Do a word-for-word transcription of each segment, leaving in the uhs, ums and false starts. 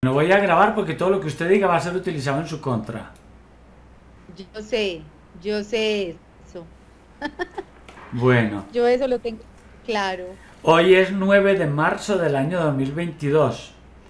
No voy a grabar porque todo lo que usted diga va a ser utilizado en su contra. Yo sé, yo sé eso. Bueno, Yo eso lo tengo claro. hoy es nueve de marzo del año dos mil veintidós.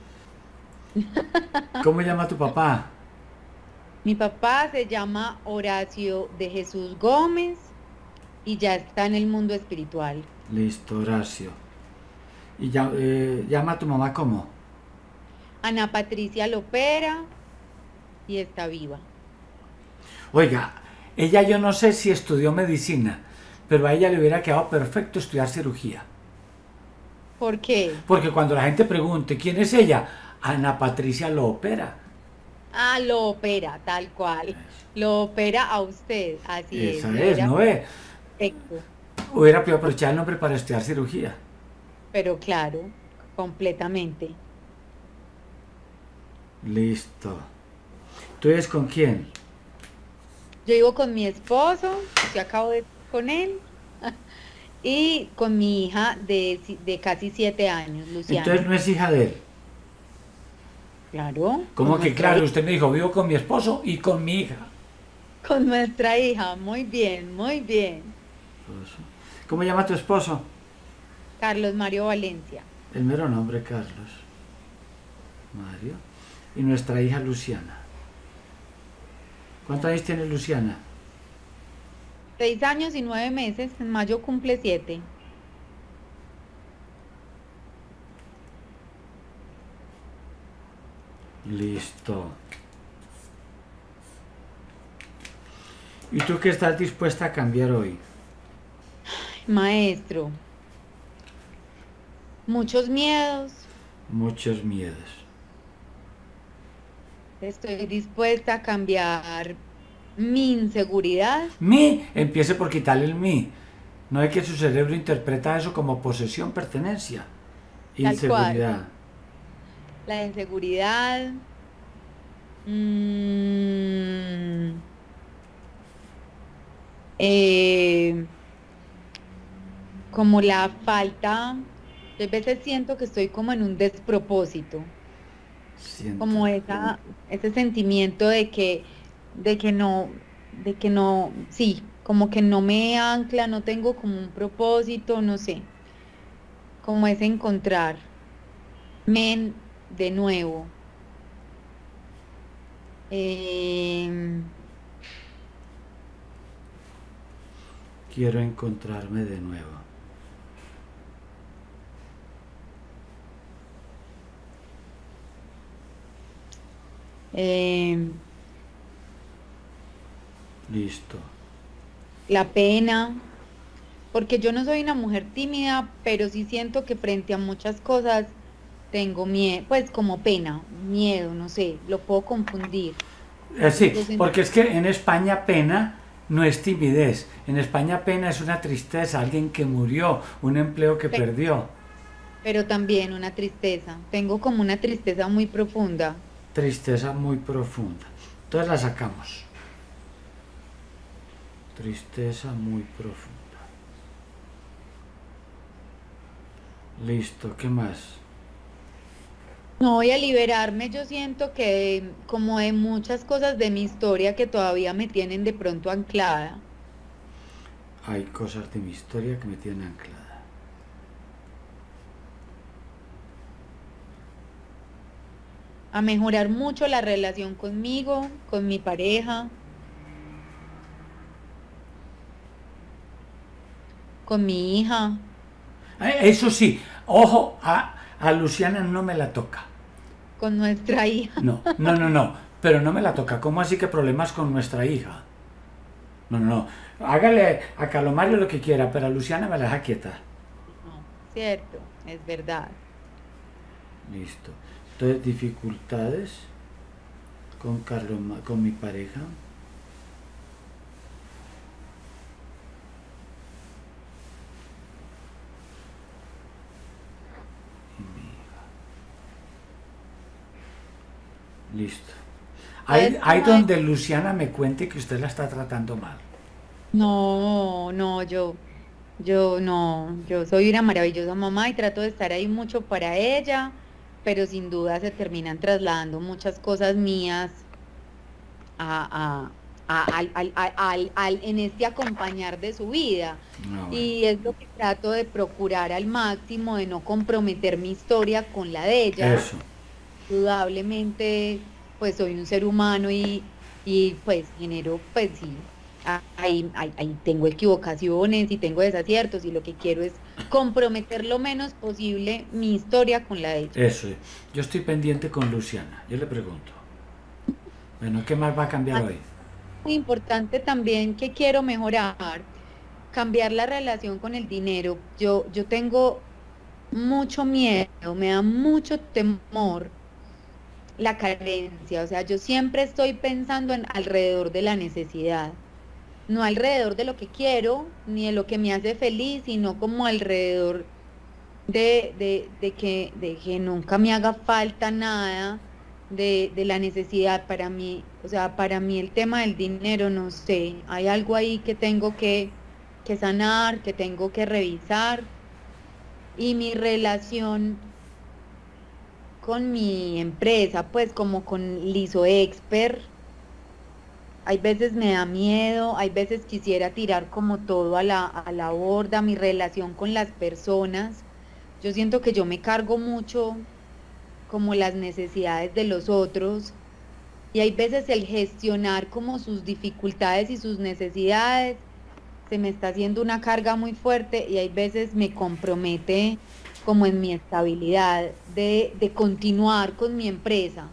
¿Cómo llama tu papá? Mi papá se llama Horacio de Jesús Gómez y ya está en el mundo espiritual. Listo, Horacio. ¿Y ya, eh, llama a tu mamá cómo? Ana Patricia Lopera y está viva. Oiga, ella yo no sé si estudió medicina, pero a ella le hubiera quedado perfecto estudiar cirugía. ¿Por qué? Porque cuando la gente pregunte quién es ella, Ana Patricia lo opera. Ah, lo opera, tal cual. Lo opera a usted, así es, Esa le es, hubiera ¿no ve? perfecto. Hubiera podido aprovechar el nombre para estudiar cirugía. Pero claro, completamente. Listo. ¿Tú eres con quién? Yo vivo con mi esposo, yo acabo de con él, y con mi hija de, si- de casi siete años, Entonces Luciana. no es hija de él. Claro, con Como que nuestra claro, hija. usted me dijo, vivo con mi esposo y con mi hija. Con nuestra hija, muy bien, muy bien. ¿Cómo llama tu esposo? Carlos Mario Valencia. El mero nombre, Carlos. Mario. Y nuestra hija Luciana. ¿Cuántos años tiene Luciana? Seis años y nueve meses, en mayo cumple siete. Listo. ¿Y tú qué estás dispuesta a cambiar hoy? Maestro, muchos miedos. Muchos miedos. Estoy dispuesta a cambiar mi inseguridad, Mi, empiece por quitarle el mi. No es que su cerebro interpreta eso como posesión, pertenencia. tal cual. Inseguridad. La inseguridad. mm, eh, Como la falta, yo a veces siento que estoy como en un despropósito, Siento. como esa, ese sentimiento de que, de que no, de que no, sí, como que no me ancla, no tengo como un propósito, no sé, como ese encontrarme de nuevo. Em, Quiero encontrarme de nuevo. em, Listo. la pena, porque yo no soy una mujer tímida, pero sí siento que frente a muchas cosas tengo miedo, pues como pena, miedo, no sé, lo puedo confundir. Eh, Esos sí, dos porque es sentimientos. que en España pena no es timidez. En España pena es una tristeza, alguien que murió, un empleo que Pe- perdió. Pero también una tristeza. Tengo como una tristeza muy profunda. Tristeza muy profunda. Entonces la sacamos. Tristeza muy profunda. Listo, ¿qué más? No voy a liberarme, yo siento que como de muchas cosas de mi historia que todavía me tienen de pronto anclada, Hay cosas de mi historia que me tienen anclada. a mejorar mucho la relación conmigo, con mi pareja, con mi hija, Eh, Eso sí, ojo, a, a Luciana no me la toca. con nuestra hija. No, no, no, no. Pero no me la toca. ¿Cómo así que problemas con nuestra hija? No, no, no. Hágale a Calomario lo que quiera, pero a Luciana me la deja quieta. No, cierto, es verdad. Listo. Entonces, dificultades con Carlos, con mi pareja. Listo. Ahí, Entonces, ahí como de, donde Luciana me cuente que usted la está tratando mal. no, no, yo, yo no, yo soy una maravillosa mamá y trato de estar ahí mucho para ella, pero sin duda se terminan trasladando muchas cosas mías a, a- a- al, al- al- al- al- en este acompañar de su vida. Ah, bueno. Y es lo que trato de procurar al máximo, de no comprometer mi historia con la de ella. Eso. Indudablemente, pues soy un ser humano y, y pues genero, pues sí, a- ahí, ahí, ahí tengo equivocaciones y tengo desaciertos y lo que quiero es comprometer lo menos posible mi historia con la de ella. Eso. Yo estoy pendiente con Luciana. Yo le pregunto. Bueno, ¿qué más va a cambiar hoy? Muy importante también que quiero mejorar, cambiar la relación con el dinero. Yo, yo tengo mucho miedo, me da mucho temor la carencia. O sea, yo siempre estoy pensando en alrededor de la necesidad, no alrededor de lo que quiero, ni de lo que me hace feliz, sino como alrededor de, de, de que, de que nunca me haga falta nada, de, de la necesidad para mí. O sea, para mí el tema del dinero, no sé, hay algo ahí que tengo que, que sanar, que tengo que revisar. Y mi relación con mi empresa, pues como con Liso Expert, hay veces me da miedo, hay veces quisiera tirar como todo a la, a la borda, mi relación con las personas. Yo siento que yo me cargo mucho como las necesidades de los otros y hay veces el gestionar como sus dificultades y sus necesidades se me está haciendo una carga muy fuerte y hay veces me compromete como en mi estabilidad de, de continuar con mi empresa.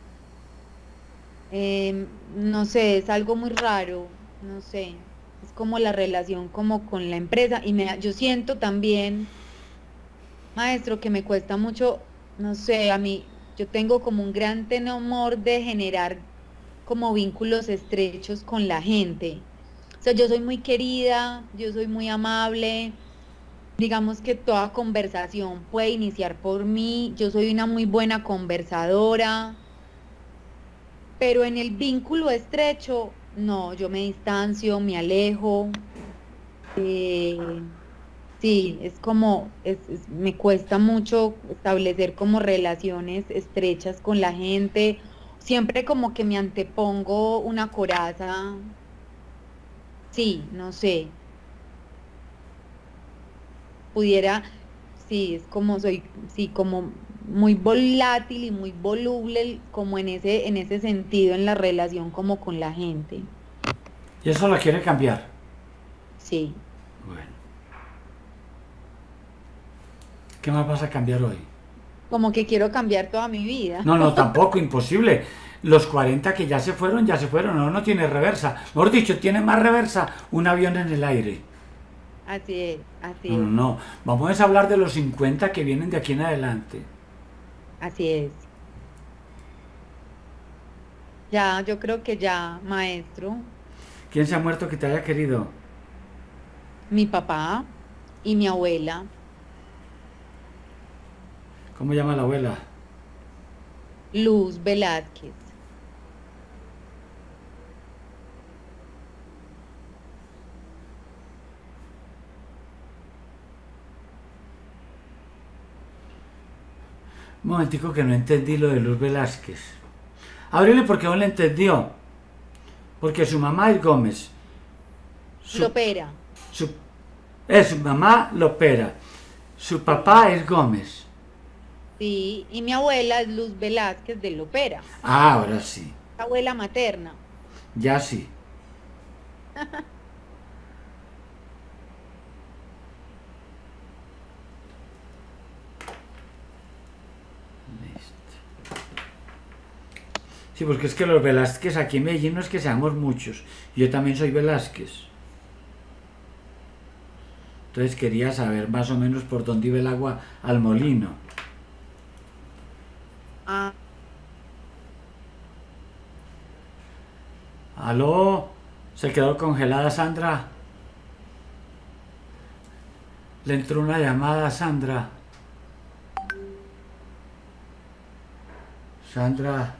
Em, no sé, es algo muy raro, no sé, es como la relación como con la empresa y me, da- yo siento también, maestro, que me cuesta mucho, no sé, a mí, yo tengo como un gran temor de generar como vínculos estrechos con la gente. O sea, yo soy muy querida, yo soy muy amable, digamos que toda conversación puede iniciar por mí, yo soy una muy buena conversadora, pero en el vínculo estrecho, no, yo me distancio, me alejo, eh, sí, es como, es, es- me cuesta mucho establecer como relaciones estrechas con la gente, siempre como que me antepongo una coraza, sí, no sé, pudiera, sí, es como soy, sí, como muy volátil y muy voluble, como en ese, en ese sentido, en la relación como con la gente, ¿Y eso lo quiere cambiar? sí. Bueno. ¿Qué más vas a cambiar hoy? Como que quiero cambiar toda mi vida. No, no, tampoco, imposible. Los cuarenta que ya se fueron, ya se fueron. No, no tiene reversa. Mejor dicho, tiene más reversa un avión en el aire. Así es, No, así no, es, no. Vamos a hablar de los cincuenta que vienen de aquí en adelante. así es. Ya, yo creo que ya, maestro, ¿Quién se ha muerto que te haya querido? mi papá y mi abuela, ¿Cómo llama la abuela? Luz Velázquez. Un momentico que no entendí lo de Luz Velázquez. Ábrele porque no le entendió. Porque su mamá es Gómez. Su, Lopera, su, eh, su mamá Lopera. Su papá es Gómez. sí, y mi abuela es Luz Velázquez de Lopera, Ah, ahora sí. abuela materna. Ya sí. Sí, porque es que los Velázquez aquí en Medellín no es que seamos muchos. Yo también soy Velázquez. Entonces quería saber más o menos por dónde iba el agua al molino. Ah, ¿Aló? ¿Se quedó congelada Sandra? Le entró una llamada a Sandra. Sandra.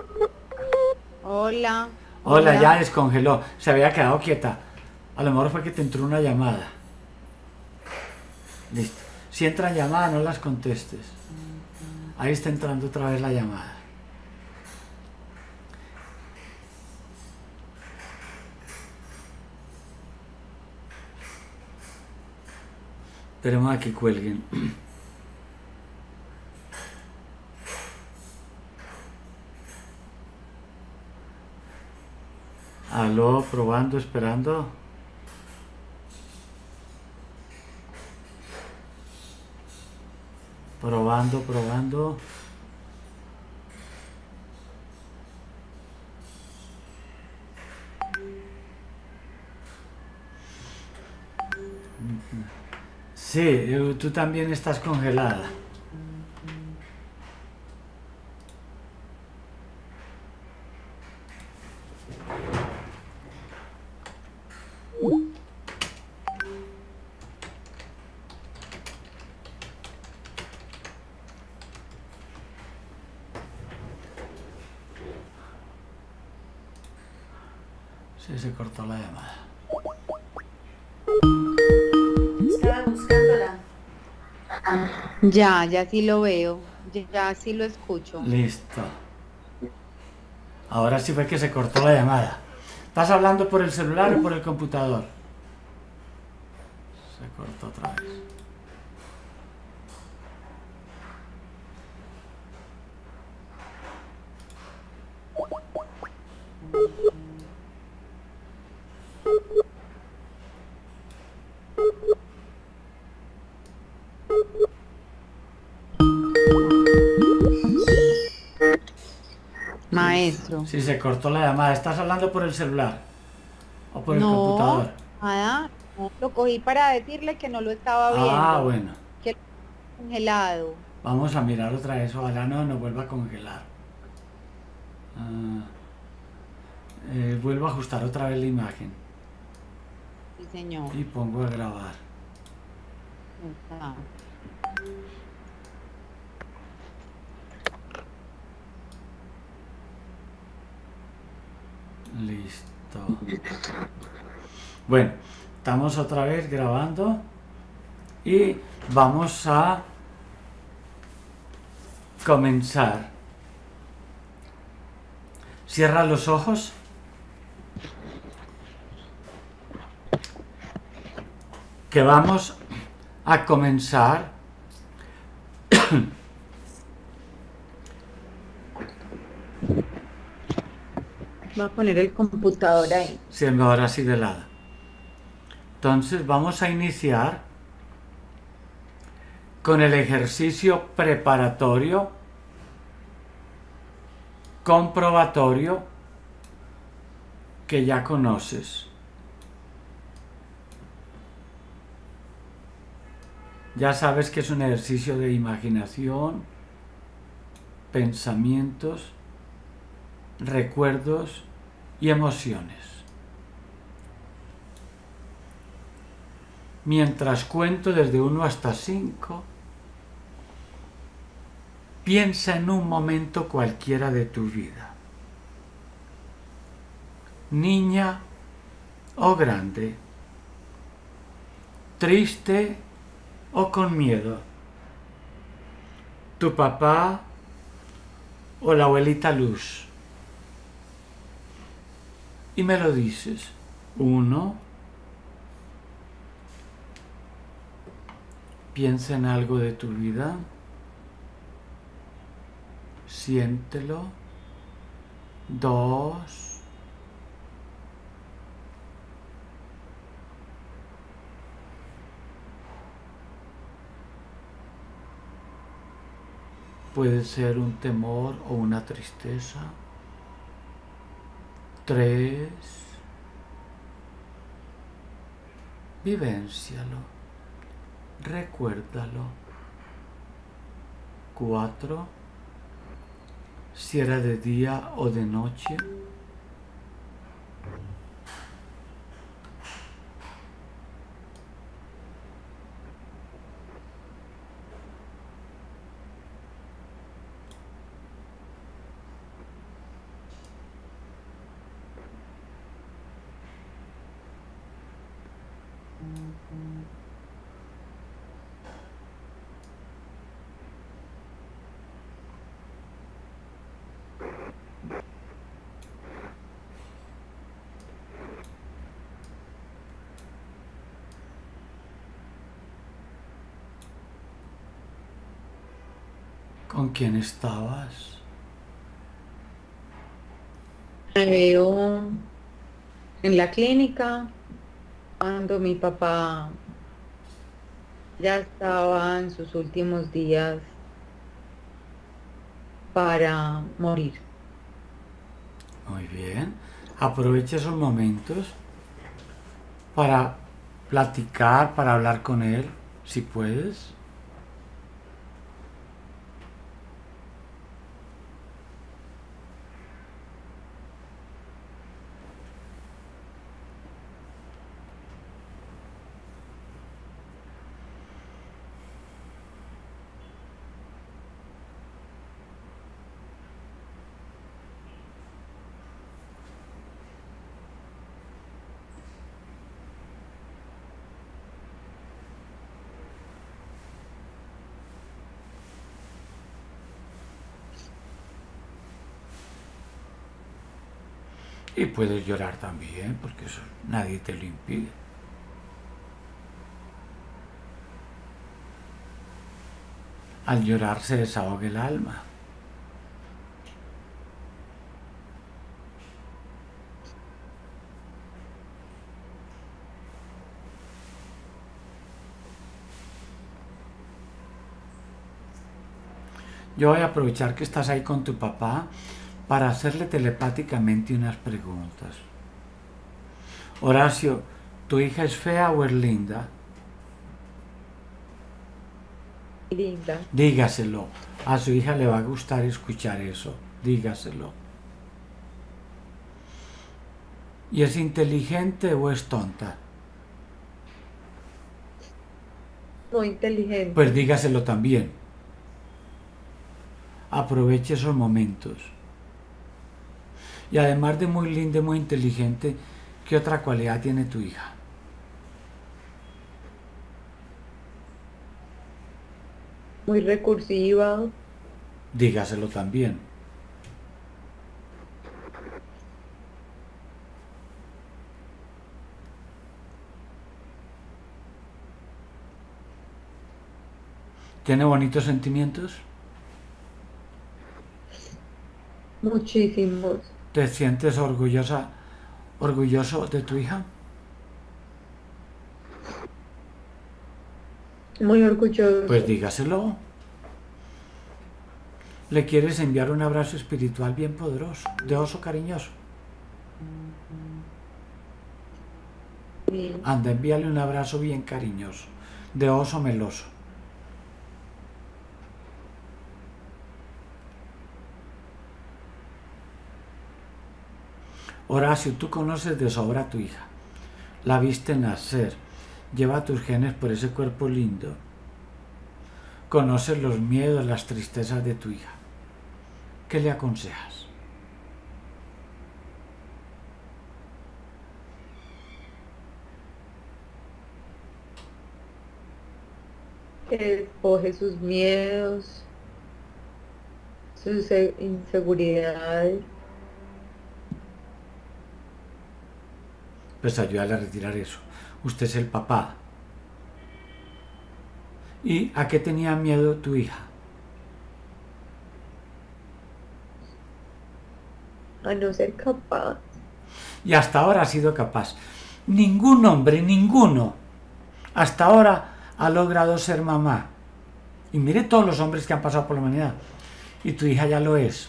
hola, Hola, ya descongeló. Se había quedado quieta. A lo mejor fue que te entró una llamada. Listo. Si entran llamadas, no las contestes. Ahí está entrando otra vez la llamada. Esperemos a que cuelguen. Aló, probando, esperando. Probando, probando. Sí, tú también estás congelada. Sí, se cortó la llamada. Estaba buscándola. Ya, ya sí lo veo, ya, ya sí lo escucho. Listo. Ahora sí fue que se cortó la llamada. ¿Estás hablando por el celular o por el computador? Se cortó otra vez. Maestro. Sí, se cortó la llamada. ¿Estás hablando por el celular o por el No, computador? nada, no, lo cogí para decirle que no lo estaba Ah, viendo, bueno. que lo había congelado. Vamos a mirar otra vez. Ojalá no nos vuelva a congelar. Ah, eh, vuelvo a ajustar otra vez la imagen. Sí, señor. Y pongo a grabar. Ah, Listo. Bueno, estamos otra vez grabando y vamos a comenzar. Cierra los ojos. Que vamos a comenzar voy a poner el computador ahí. siendo ahora así de lado. Entonces vamos a iniciar con el ejercicio preparatorio, comprobatorio, que ya conoces. Ya sabes que es un ejercicio de imaginación, pensamientos, recuerdos y emociones. Mientras cuento desde uno hasta cinco, piensa en un momento cualquiera de tu vida. Niña o grande, triste o con miedo, tu papá o la abuelita Luz. Y me lo dices. Uno, piensa en algo de tu vida, siéntelo. Dos, puede ser un temor o una tristeza. Tres, vivéncialo, recuérdalo. Cuatro, si era de día o de noche. ¿Con quién estabas? Me veo en la clínica cuando mi papá ya estaba en sus últimos días para morir. Muy bien. Aprovecha esos momentos para platicar, para hablar con él, si puedes. Y puedes llorar también, porque eso nadie te lo impide. Al llorar se desahoga el alma. Yo voy a aprovechar que estás ahí con tu papá para hacerle telepáticamente unas preguntas. Horacio, ¿tu hija es fea o es linda? Linda. Dígaselo. A su hija le va a gustar escuchar eso. Dígaselo. ¿Y es inteligente o es tonta? Muy inteligente. Pues dígaselo también. Aproveche esos momentos. Y además de muy linda y muy inteligente, ¿qué otra cualidad tiene tu hija? Muy recursiva. Dígaselo también. ¿Tiene bonitos sentimientos? Muchísimos. ¿Te sientes orgullosa, orgulloso de tu hija? Muy orgulloso. Pues dígaselo. Le quieres enviar un abrazo espiritual bien poderoso, de oso cariñoso. Sí. Anda, envíale un abrazo bien cariñoso, de oso meloso. Horacio, tú conoces de sobra a tu hija. La viste nacer. Lleva tus genes por ese cuerpo lindo. Conoces los miedos, las tristezas de tu hija. ¿Qué le aconsejas? Que despoje sus miedos, sus e- inseguridades. Pues ayúdale a retirar eso. Usted es el papá. ¿Y a qué tenía miedo tu hija? A no ser capaz. Y hasta ahora ha sido capaz. Ningún hombre, ninguno, hasta ahora ha logrado ser mamá. Y mire todos los hombres que han pasado por la humanidad. Y tu hija ya lo es.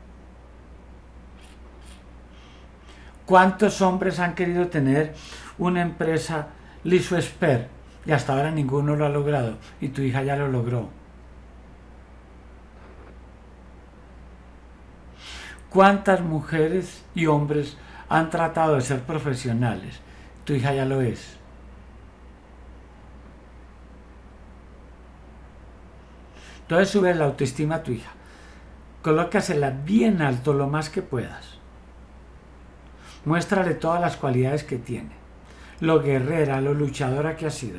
¿Cuántos hombres han querido tener una empresa Liso Esper? Y hasta ahora ninguno lo ha logrado. Y tu hija ya lo logró. ¿Cuántas mujeres y hombres han tratado de ser profesionales? Tu hija ya lo es. Entonces sube la autoestima a tu hija. Colócasela bien alto lo más que puedas. Muéstrale todas las cualidades que tiene. Lo guerrera, lo luchadora que ha sido.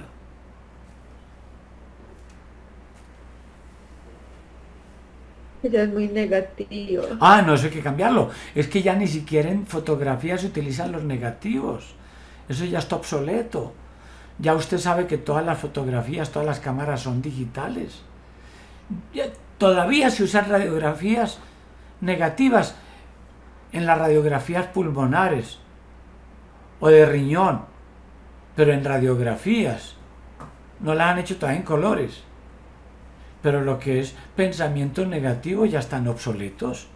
Ella es muy negativa. Ah, no, eso hay que cambiarlo. Es que ya ni siquiera en fotografías se utilizan los negativos. Eso ya está obsoleto. Ya usted sabe que todas las fotografías, todas las cámaras son digitales. Ya Todavía se usan radiografías negativas en las radiografías pulmonares o de riñón, pero en radiografías no las han hecho todavía en colores. Pero lo que es pensamientos negativos ya están obsoletos.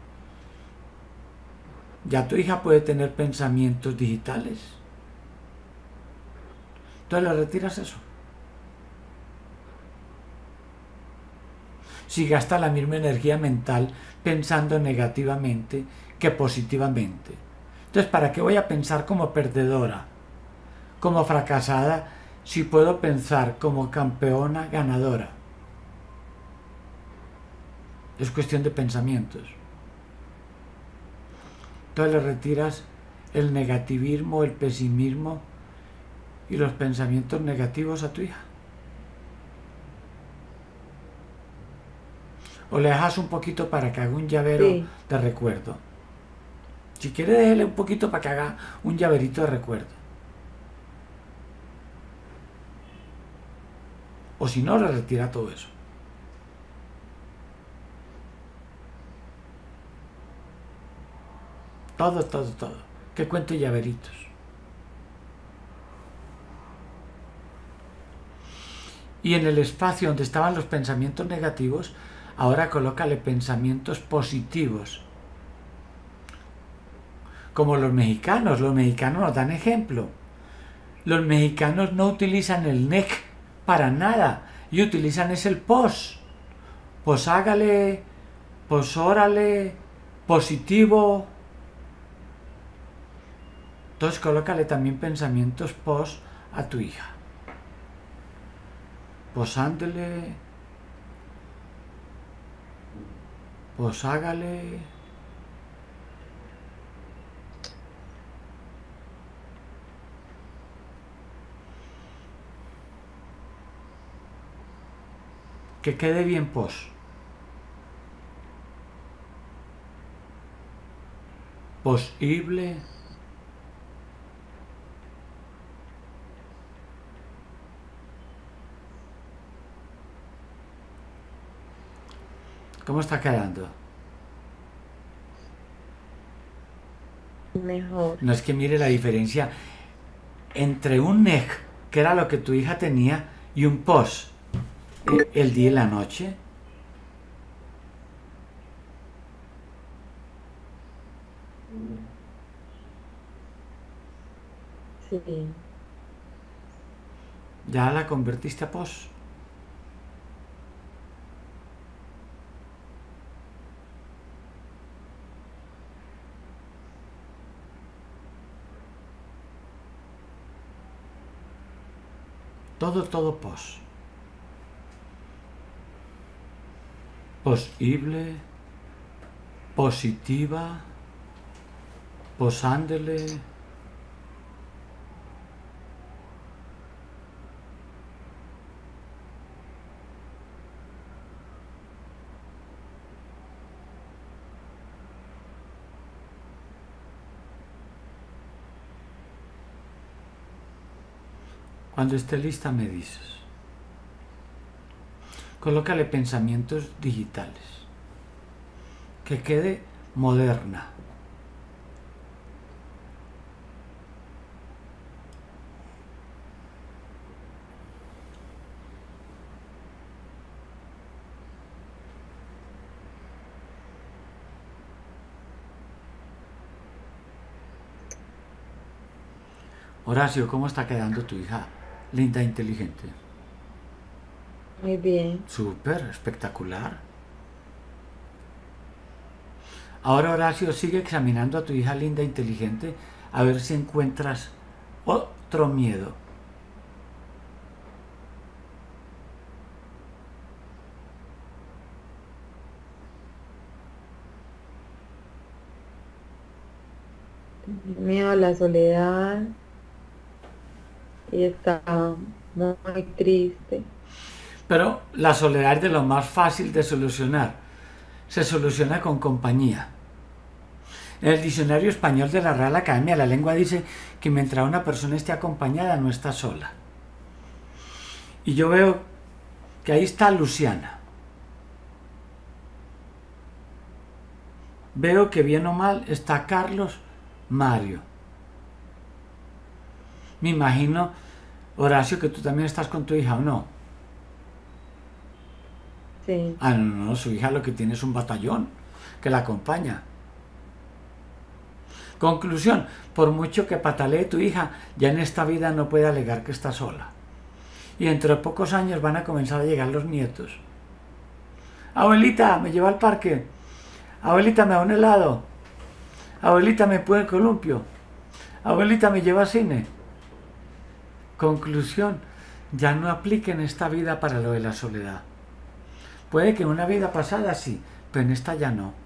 Ya tu hija puede tener pensamientos digitales. Entonces le retiras eso. Si gasta la misma energía mental pensando negativamente que positivamente. Entonces, ¿para qué voy a pensar como perdedora, como fracasada, si puedo pensar como campeona ganadora? Es cuestión de pensamientos. Entonces le retiras el negativismo, el pesimismo y los pensamientos negativos a tu hija. O le dejas un poquito para que haga un llavero sí. de recuerdo. Si quiere, déjele un poquito para que haga un llaverito de recuerdo. O si no, le retira todo eso. Todo, todo, todo. Que cuente llaveritos. Y en el espacio donde estaban los pensamientos negativos, ahora colócale pensamientos positivos. Como los mexicanos. Los mexicanos nos dan ejemplo. Los mexicanos no utilizan el nec para nada. Y utilizan es el pos. Pues hágale, pues órale, positivo. Entonces colócale también pensamientos pos a tu hija. Pues ándele, pues hágale. Que quede bien pos. Posible. ¿Cómo está quedando? Mejor. No es que mire la diferencia entre un nec, que era lo que tu hija tenía, y un pos, el día y la noche. Sí. ¿Ya la convertiste a pos? Todo, todo pos. Posible, positiva, posándole. Cuando esté lista me dices. Colócale pensamientos digitales. Que quede moderna. Horacio, ¿cómo está quedando tu hija? Linda, inteligente. Muy bien. Súper, espectacular. Ahora, Horacio, sigue examinando a tu hija linda, inteligente, a ver si encuentras otro miedo. Miedo a la soledad. Y está muy triste. Pero la soledad es de lo más fácil de solucionar. Se soluciona con compañía. En el diccionario español de la Real Academia de la Lengua dice que mientras una persona esté acompañada no está sola. Y yo veo que ahí está Luciana. veo que bien o mal está Carlos, Mario. Me imagino, Horacio, que tú también estás con tu hija, ¿o no? Sí, Ah, no, no, no, su hija lo que tiene es un batallón que la acompaña. Conclusión, por mucho que patalee tu hija, ya en esta vida no puede alegar que está sola. Y dentro de pocos años van a comenzar a llegar los nietos. Abuelita, me lleva al parque. Abuelita, me da un helado. Abuelita, me puede el columpio. Abuelita, me lleva al cine. Conclusión, ya no aplique en esta vida para lo de la soledad. Puede que en una vida pasada sí, pero en esta ya no.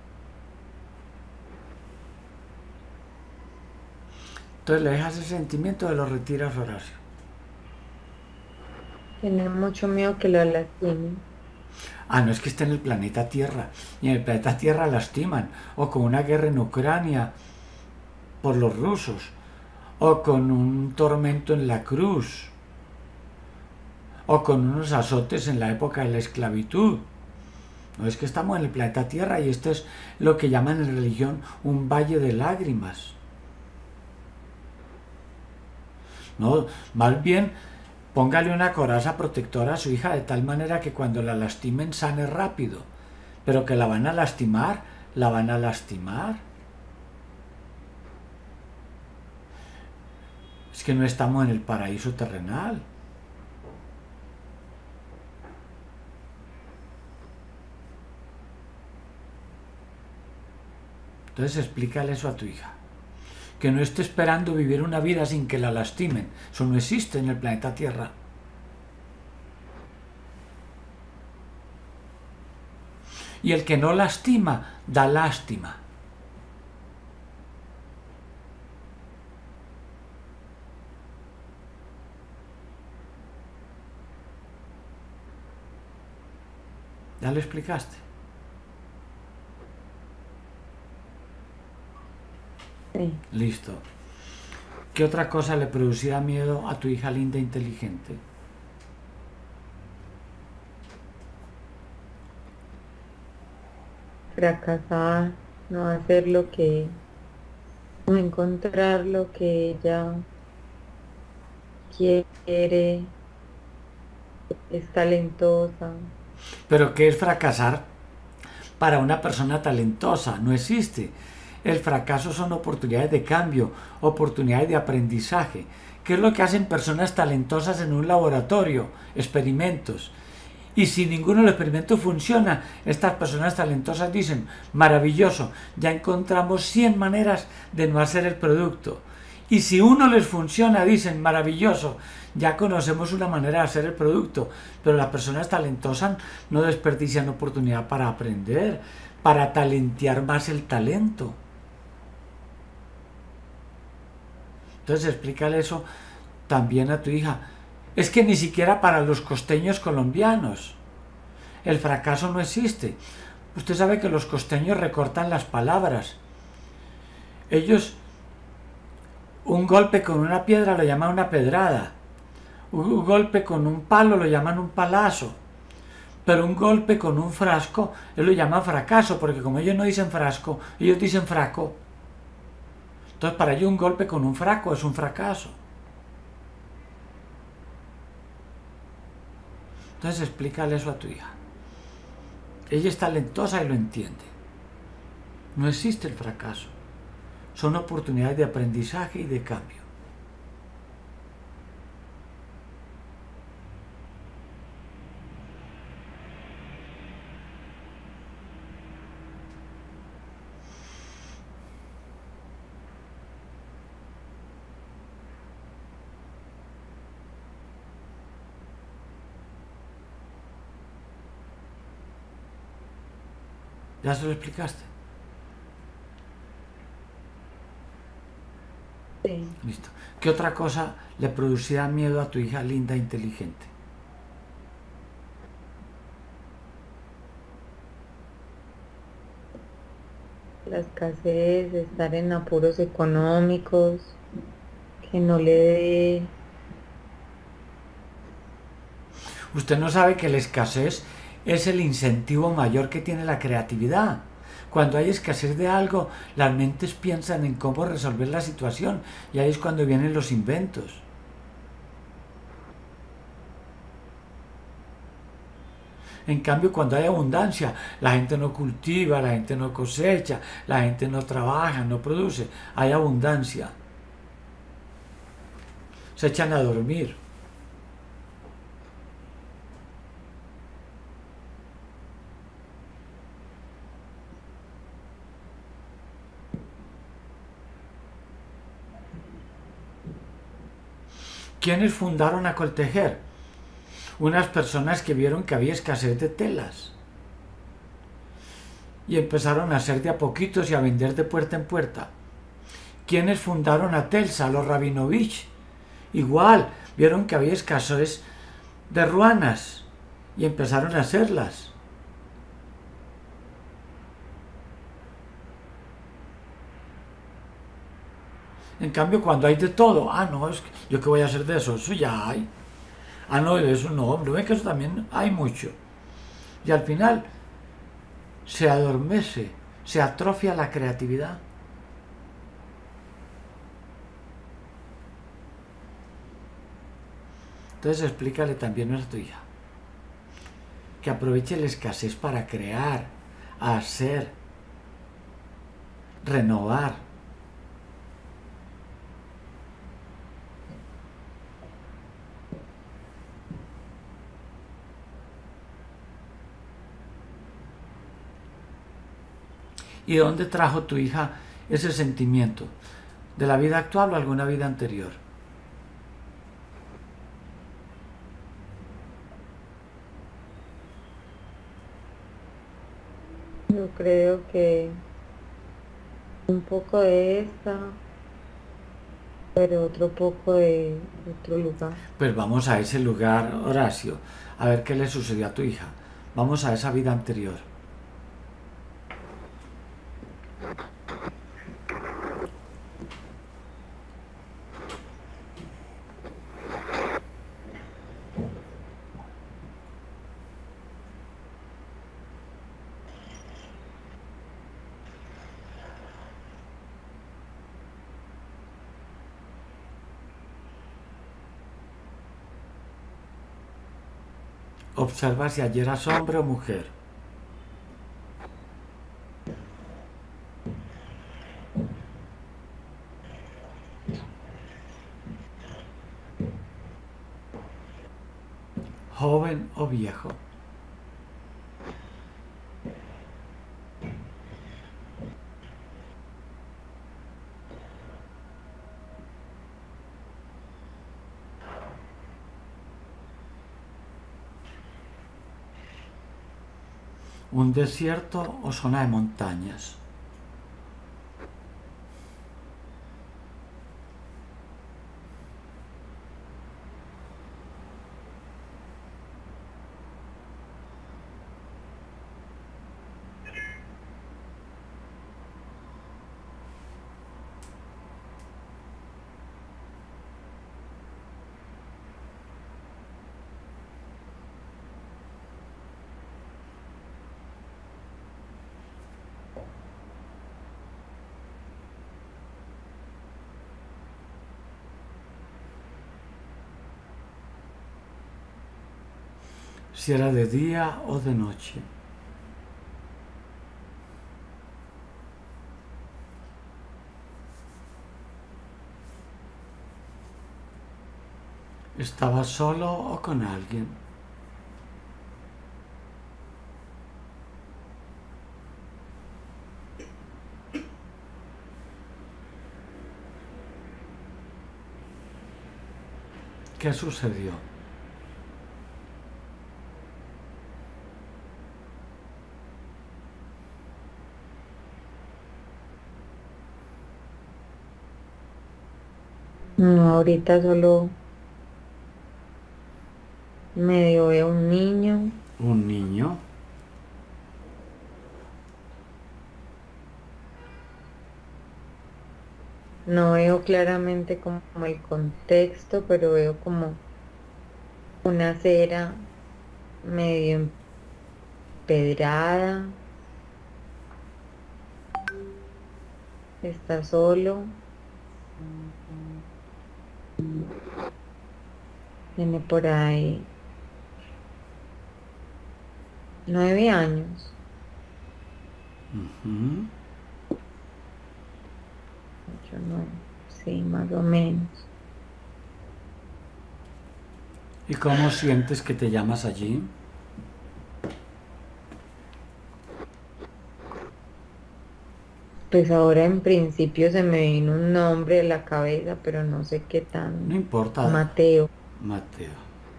Entonces le dejas ese sentimiento de lo retiras, Horacio. tiene mucho miedo que lo lastimen. Ah, no es que esté en el planeta Tierra. Y en el planeta Tierra lastiman. O con una guerra en Ucrania por los rusos. O con un tormento en la cruz. O con unos azotes en la época de la esclavitud. No es que estamos en el planeta Tierra y esto es lo que llaman en religión un valle de lágrimas. No, más bien póngale una coraza protectora a su hija de tal manera que cuando la lastimen sane rápido, pero que la van a lastimar, la van a lastimar. Es que no estamos en el paraíso terrenal. Entonces explícale eso a tu hija. Que no esté esperando vivir una vida sin que la lastimen. Eso no existe en el planeta Tierra. Y el que no lastima, da lástima. ¿Ya le explicaste? Sí. Listo. ¿Qué otra cosa le producía miedo a tu hija linda e inteligente? Fracasar, no hacer lo que, no encontrar lo que ella quiere, es talentosa. ¿Pero qué es fracasar para una persona talentosa? No existe. El fracaso son oportunidades de cambio, oportunidades de aprendizaje. ¿Qué es lo que hacen personas talentosas en un laboratorio? Experimentos. Y si ninguno de los experimentos funciona, estas personas talentosas dicen, maravilloso, ya encontramos cien maneras de no hacer el producto. Y si uno les funciona, dicen, maravilloso, ya conocemos una manera de hacer el producto. Pero las personas talentosas no desperdician oportunidad para aprender, para talentear más el talento. Entonces explícale eso también a tu hija. Es que ni siquiera para los costeños colombianos el fracaso no existe. Usted sabe que los costeños recortan las palabras. Ellos un golpe con una piedra lo llaman una pedrada. Un golpe con un palo lo llaman un palazo. Pero un golpe con un frasco él lo llama fracaso, porque como ellos no dicen frasco, ellos dicen fraco. Entonces para ellos un golpe con un fraco es un fracaso. Entonces explícale eso a tu hija. Ella es talentosa y lo entiende. No existe el fracaso. Son oportunidades de aprendizaje y de cambio. ¿Ya se lo explicaste? Sí. Listo. ¿Qué otra cosa le producía miedo a tu hija linda e inteligente? La escasez, estar en apuros económicos, que no le dé. Usted no sabe que la escasez es el incentivo mayor que tiene la creatividad. Cuando hay escasez de algo, las mentes piensan en cómo resolver la situación y ahí es cuando vienen los inventos. En cambio, cuando hay abundancia, la gente no cultiva, la gente no cosecha, la gente no trabaja, no produce. Hay abundancia. Se echan a dormir. ¿Quiénes fundaron a Coltejer? Unas personas que vieron que había escasez de telas y empezaron a hacer de a poquitos y a vender de puerta en puerta. ¿Quiénes fundaron a Telsa? Los Rabinovich. Igual, vieron que había escasez de ruanas y empezaron a hacerlas. En cambio, cuando hay de todo, ah, no, es que yo qué voy a hacer de eso, eso ya hay. Ah, no, de eso no, hombre, ven que eso también hay mucho. Y al final se adormece, se atrofia la creatividad. Entonces explícale también a tu hija que aproveche la escasez para crear, hacer, renovar. ¿Y de dónde trajo tu hija ese sentimiento? ¿De la vida actual o alguna vida anterior? Yo creo que un poco de esta, pero otro poco de otro lugar. Pues vamos a ese lugar, Horacio, a ver qué le sucedió a tu hija. Vamos a esa vida anterior. Observa si ayer eras hombre o mujer. Joven o viejo. Un desierto o zona de montañas. Si era de día o de noche. ¿Estaba solo o con alguien? ¿Qué sucedió? No, ahorita solo medio veo un niño. ¿Un niño? No veo claramente como el contexto, pero veo como una acera medio empedrada. está solo, tiene por ahí nueve años, Ujú. ocho, nueve, sí, más o menos. ¿Y cómo sientes que te llamas allí? Pues ahora en principio se me vino un nombre a la cabeza, pero no sé qué No tan. importa, Mateo. Mateo.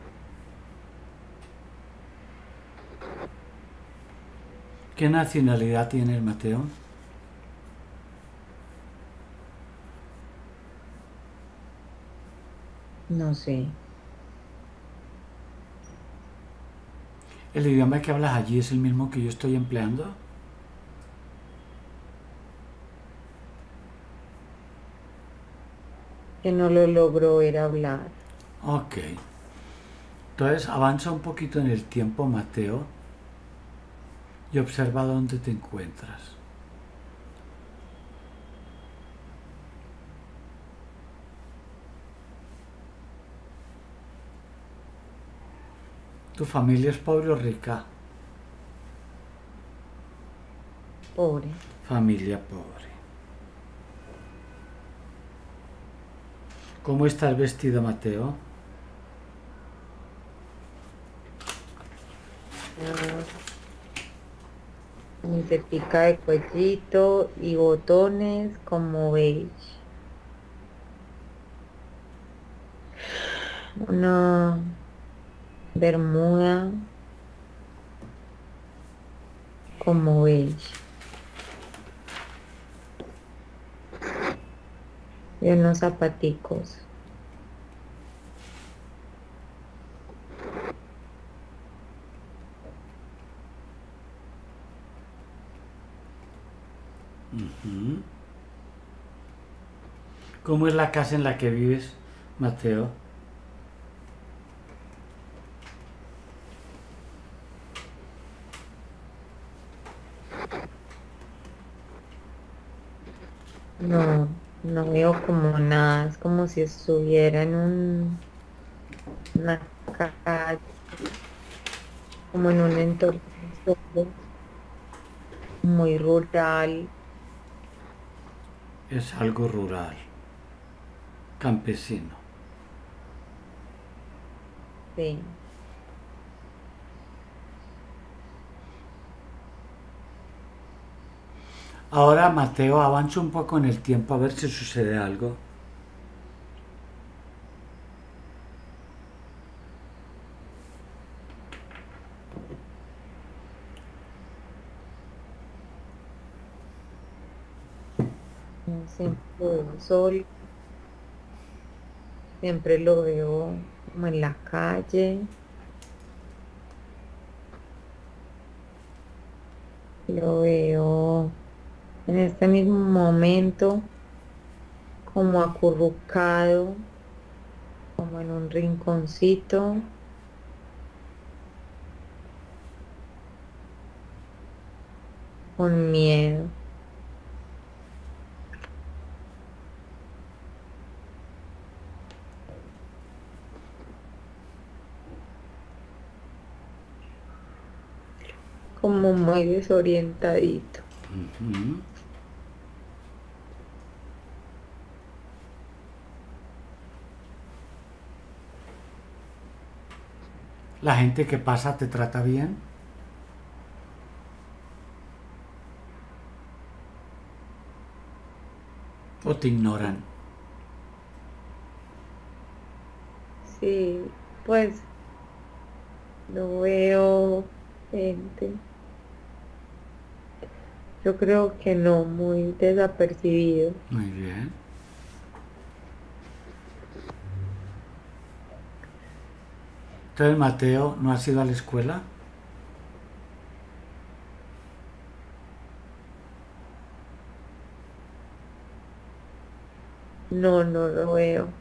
¿Qué nacionalidad tienes, Mateo? No sé, ¿El idioma que hablas allí es el mismo que yo estoy empleando? que no lo logro ver hablar. Ok. Entonces avanza un poquito en el tiempo, Mateo, y observa dónde te encuentras. ¿Tu familia es pobre o rica? Pobre. Familia pobre. ¿Cómo estás vestido, Mateo? Camisetica de cuellito y botones como beige. Una bermuda como beige. Y unos zapaticos. Ujú. ¿Cómo es la casa en la que vives, Mateo? No, no veo como nada. Es como si estuviera en un, una calle, como en un entorno solo, muy rural. Es algo rural, campesino. Sí. Ahora, Mateo, avanza un poco en el tiempo a ver si sucede algo. Siempre lo veo sol, siempre lo veo como en la calle, lo veo en este mismo momento como acurrucado, como en un rinconcito, con miedo. Como muy desorientadito. Ujú. ¿La gente que pasa te trata bien? ¿O te ignoran? Sí, pues lo veo gente. Yo creo que no, muy desapercibido. Muy bien. Entonces, Mateo, ¿no has ido a la escuela? No, no lo veo.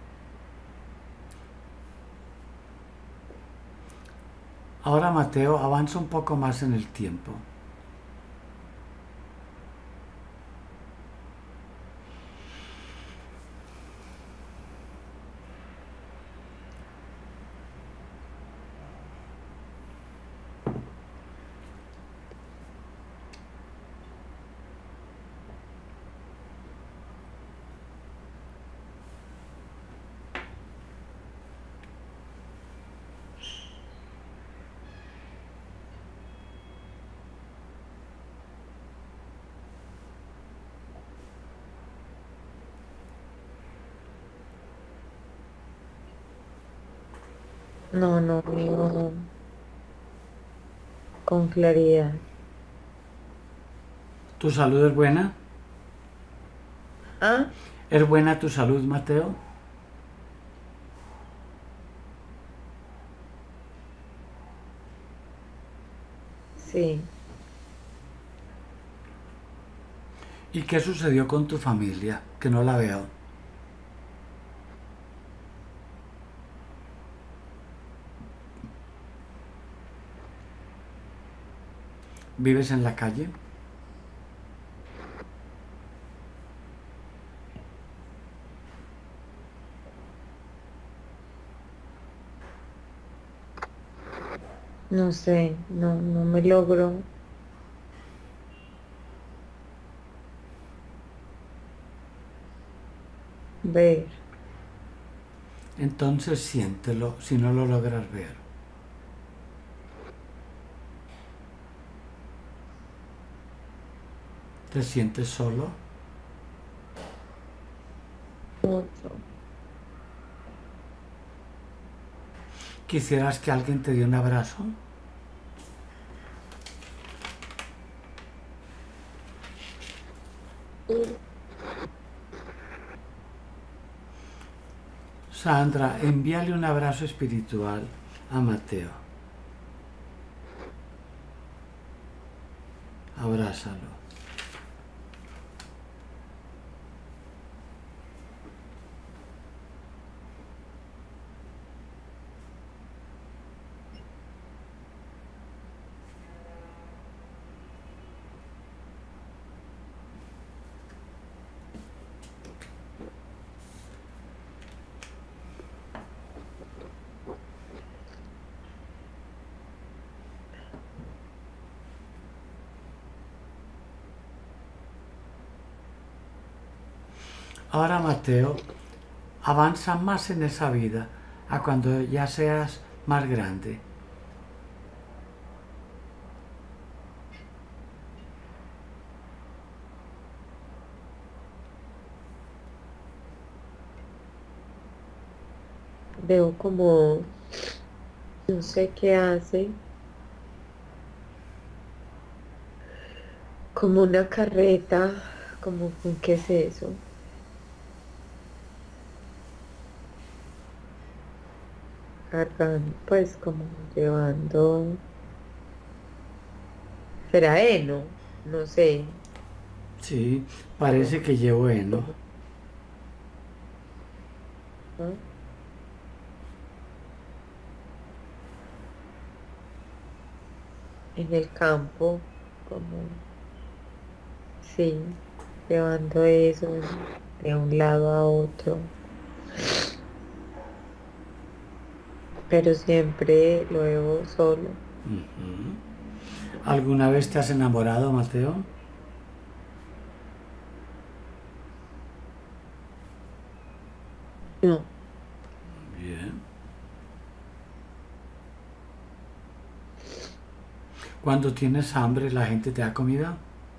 Ahora, Mateo, avanza un poco más en el tiempo. No, no veo con claridad. ¿Tu salud es buena? Ah, ¿Es buena tu salud, Mateo? sí. ¿Y qué sucedió con tu familia? Que no la veo. ¿Vives en la calle? No sé, no, no me logro ver. Entonces siéntelo si no lo logras ver. ¿Te sientes solo? Mucho. ¿Quisieras que alguien te dé un abrazo? Sandra, envíale un abrazo espiritual a Mateo. Abrázalo. Ahora, Mateo, avanza más en esa vida a cuando ya seas más grande. Veo como, no sé qué hace, como una carreta, como, ¿qué es eso? Cargando, pues como llevando, será heno, no sé, Sí, parece que llevo heno. ¿no? En el campo, como, sí, llevando eso de un lado a otro, pero siempre lo veo solo. ¿Alguna vez te has enamorado, Mateo? No, Bien. Cuando tienes hambre, la gente te da comida.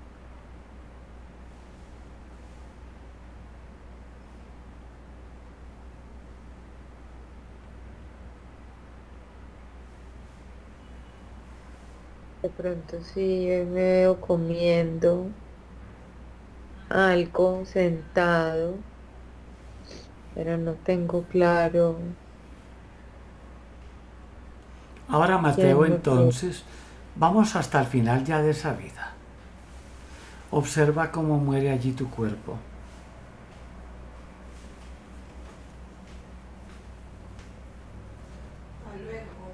de pronto sí me veo comiendo algo sentado, pero no tengo claro Ahora, Mateo, quién me puede. entonces, vamos hasta el final ya de esa vida. Observa cómo muere allí tu cuerpo. Hasta luego.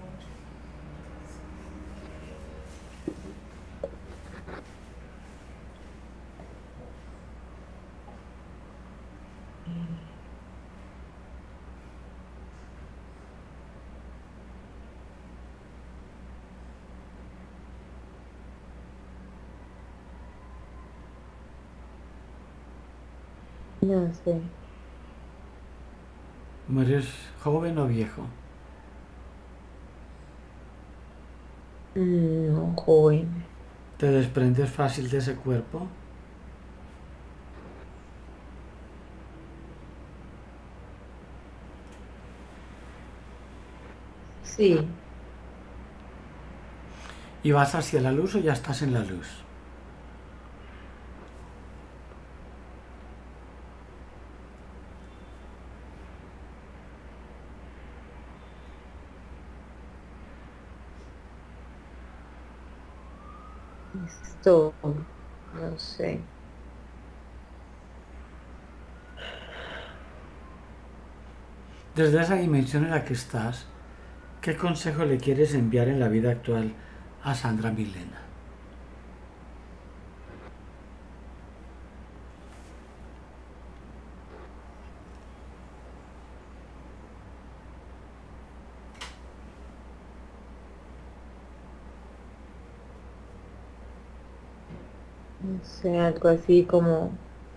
No sé. ¿Mueres joven o viejo? Mm, no, joven. ¿Te desprendes fácil de ese cuerpo? Sí, ¿Y vas hacia la luz o ya estás en la luz? esto, no sé. Desde esa dimensión en la que estás, ¿qué consejo le quieres enviar en la vida actual a Sandra Milena? No sé, algo así como,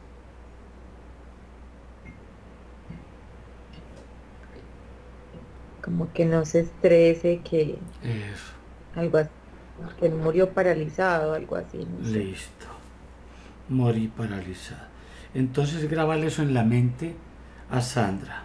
como que no se estrese, que Eso, algo así, que él murió paralizado, algo así, no sé. listo. Morí paralizada. Entonces grábale eso en la mente a Sandra.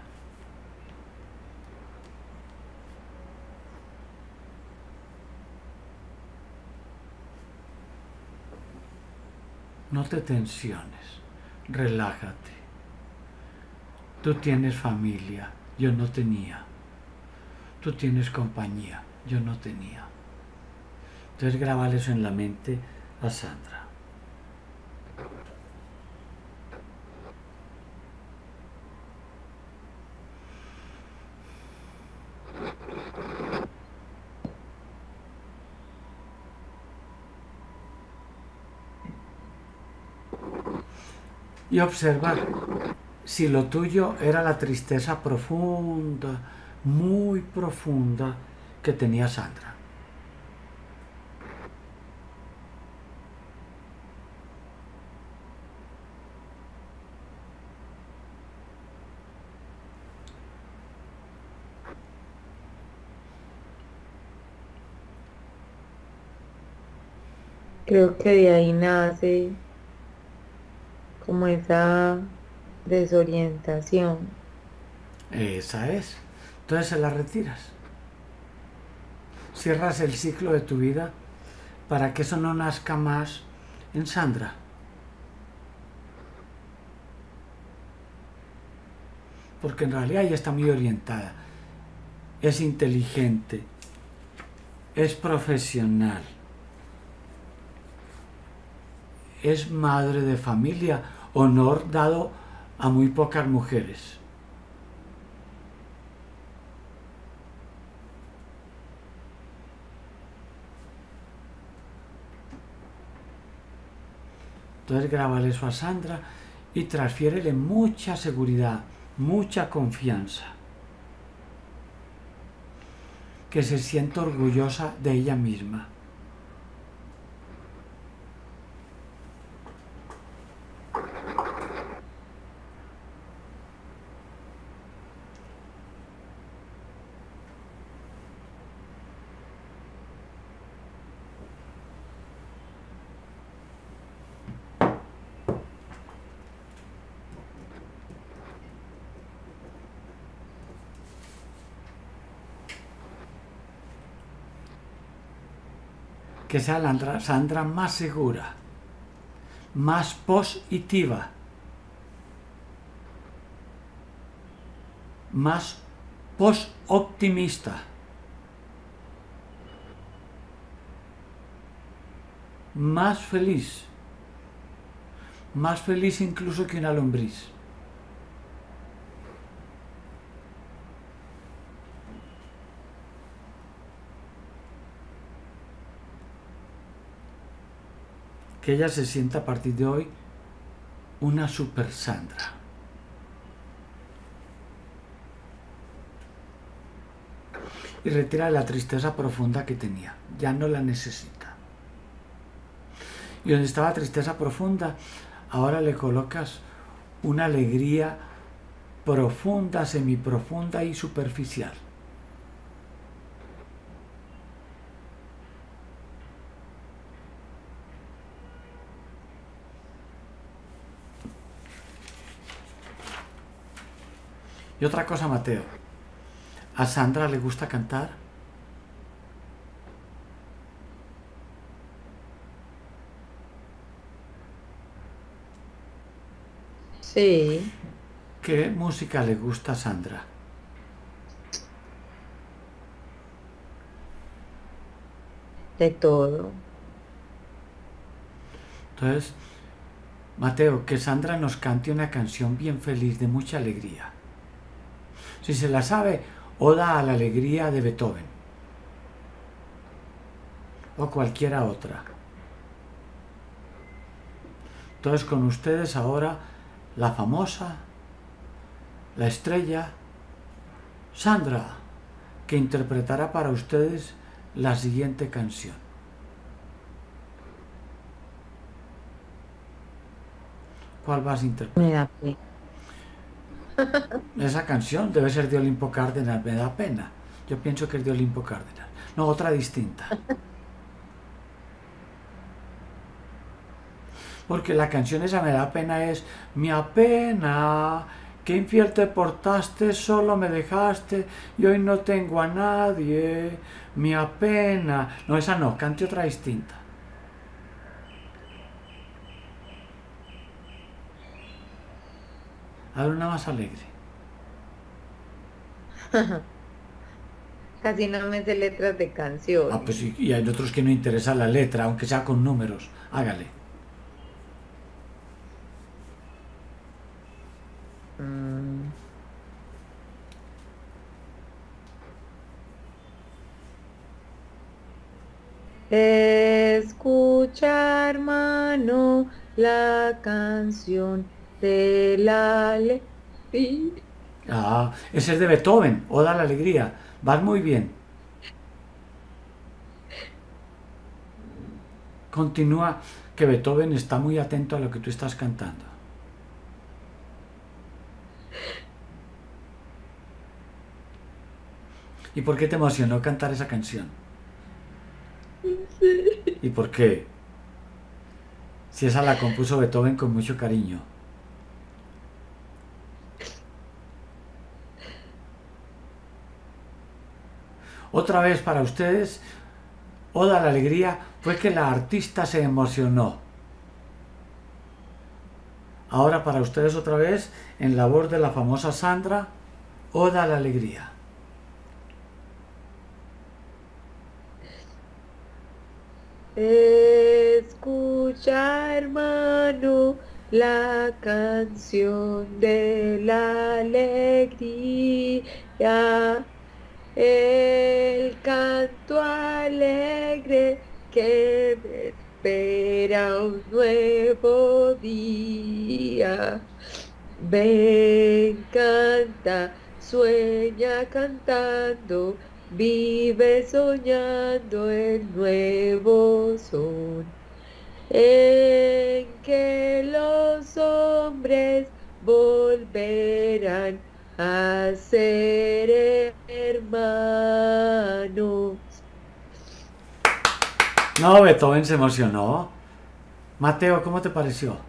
No te tensiones, relájate. Tú tienes familia, yo no tenía. Tú tienes compañía, yo no tenía. Entonces grábale eso en la mente a Sandra. Y observa si lo tuyo era la tristeza profunda, muy profunda que tenía Sandra. Creo que de ahí nace como esa desorientación. Esa es. Entonces se la retiras. Cierras el ciclo de tu vida para que eso no nazca más en Sandra. Porque en realidad ella está muy orientada. Es inteligente. Es profesional. Es madre de familia. Honor dado a muy pocas mujeres. Entonces grábale eso a Sandra y transfiérele mucha seguridad, mucha confianza. Que se sienta orgullosa de ella misma. Que sea la Sandra más segura, más positiva, más post-optimista, más feliz, más feliz incluso que una lombriz. Que ella se sienta a partir de hoy una super Sandra. Y retira la tristeza profunda que tenía. Ya no la necesita. Y donde estaba tristeza profunda, ahora le colocas una alegría profunda, semiprofunda y superficial. Y otra cosa, Mateo, ¿a Sandra le gusta cantar? Sí, ¿Qué música le gusta a Sandra? de todo. Entonces, Mateo, que Sandra nos cante una canción bien feliz, de mucha alegría. Si se la sabe, Oda a la alegría de Beethoven o cualquiera otra. Entonces, con ustedes ahora la famosa, la estrella, Sandra, que interpretará para ustedes la siguiente canción. ¿Cuál vas a interpretar? Me da pena. Esa canción debe ser de Olimpo Cárdenas, me da pena. Yo pienso que es de Olimpo Cárdenas. No, otra distinta. Porque la canción esa me da pena es mi apena, que infiel te portaste, solo me dejaste y hoy no tengo a nadie. Mi apena. No, esa no, cante otra distinta. A ver, una más alegre. Casi no me sé letras de Ah, canciones. pues y, y hay otros que no interesa la letra, aunque sea con números. Hágale. Mm. Escucha, hermano, la canción de la alegría. Ah, ese es de Beethoven, Oda a la alegría. Vas muy bien. Continúa, que Beethoven está muy atento a lo que tú estás cantando. ¿Y por qué te emocionó cantar esa canción? ¿Y por qué? Si esa la compuso Beethoven con mucho cariño. Otra vez para ustedes, Oda a la alegría fue que la artista se emocionó. Ahora para ustedes otra vez, en la voz de la famosa Sandra, Oda a la alegría. Escucha, hermano, la canción de la alegría, el canto alegre que me espera un nuevo día. Ven, canta, sueña cantando, vive soñando el nuevo son, en que los hombres volverán a ser hermanos. No, Beethoven se emocionó. Mateo, ¿cómo te pareció?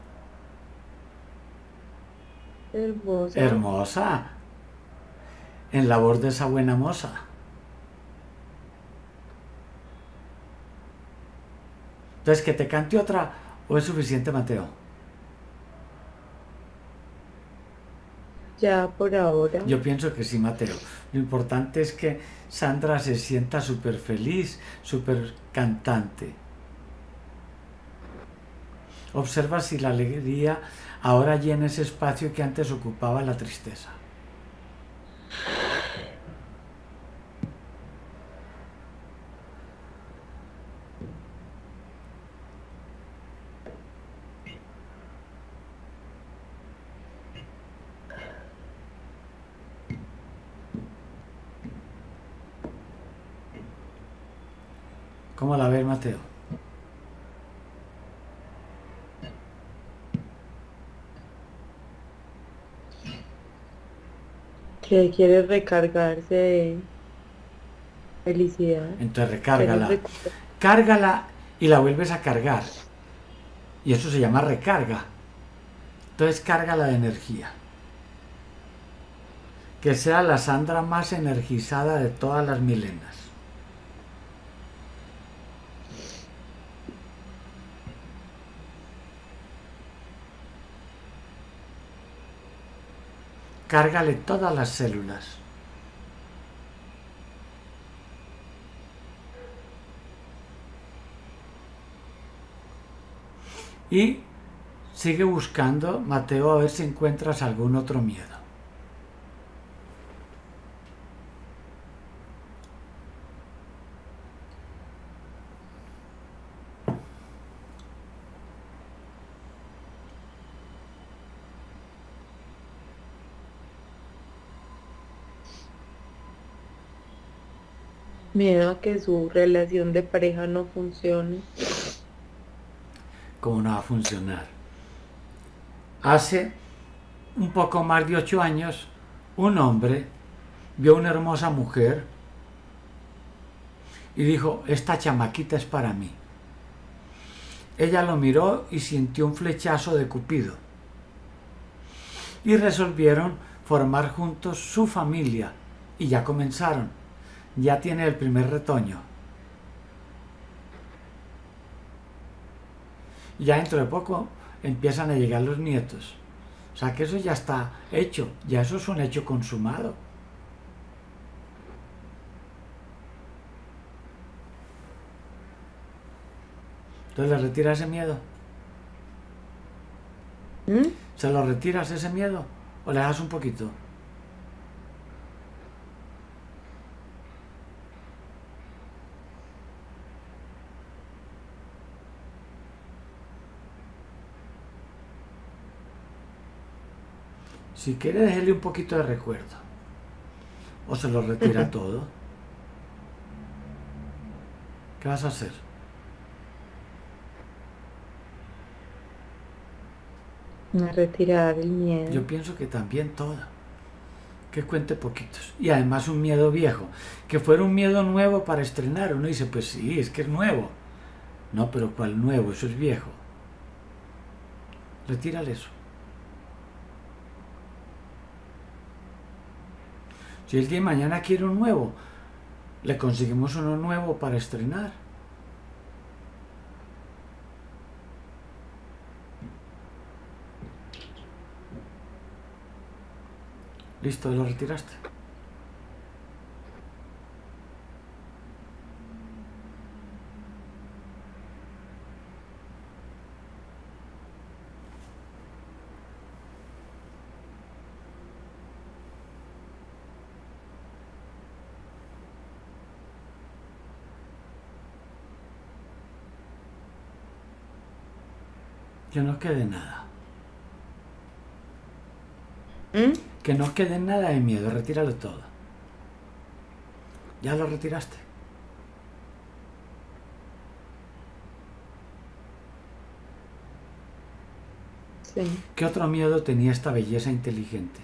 Hermosa. Hermosa. En la voz de esa buena moza. Entonces, ¿que te cante otra o es suficiente, Mateo? Ya por ahora. Yo pienso que sí, Mateo. Lo importante es que Sandra se sienta súper feliz, súper cantante. Observa si la alegría ahora llena ese espacio que antes ocupaba la tristeza. ¿Cómo la ves, Mateo? Que quiere recargarse de felicidad. Entonces Quiere recárgala. recuperar. Cárgala y la vuelves a cargar. Y eso se llama recarga. Entonces cárgala de energía. Que sea la Sandra más energizada de todas las milenas. cárgale todas las células. Y sigue buscando, Mateo, a ver si encuentras algún otro miedo. Miedo a que su relación de pareja no funcione. ¿Cómo no va a funcionar? Hace un poco más de ocho años, un hombre vio una hermosa mujer y dijo, esta chamaquita es para mí. Ella lo miró y sintió un flechazo de Cupido. Y resolvieron formar juntos su familia. Y ya comenzaron. Ya tiene el primer retoño. Y ya dentro de poco empiezan a llegar los nietos. O sea que eso ya está hecho. Ya eso es un hecho consumado. Entonces le retiras ese miedo. ¿Mm? ¿Se lo retiras ese miedo? ¿O le das un poquito? Si quiere, déjele un poquito de recuerdo. O se lo retira todo. ¿Qué vas a hacer? A retirar el miedo. Yo pienso que también todo. Que cuente poquitos. Y además un miedo viejo. Que fuera un miedo nuevo para estrenar. Uno dice, pues sí, es que es nuevo. No, pero ¿cuál nuevo? Eso es viejo. Retírale eso. Si el día de mañana quiere un nuevo, le conseguimos uno nuevo para estrenar. Listo, lo retiraste. Que no quede nada. ¿Mm? Que no quede nada de miedo, retíralo todo. Ya lo retiraste. Sí. ¿Qué otro miedo tenía esta belleza inteligente?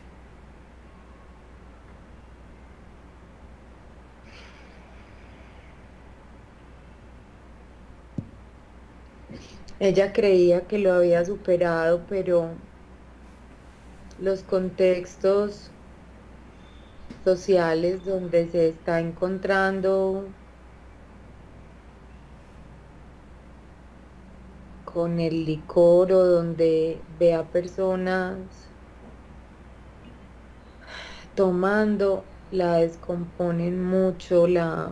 Ella creía que lo había superado, pero los contextos sociales donde se está encontrando con el licor o donde ve a personas tomando, la descomponen mucho, la...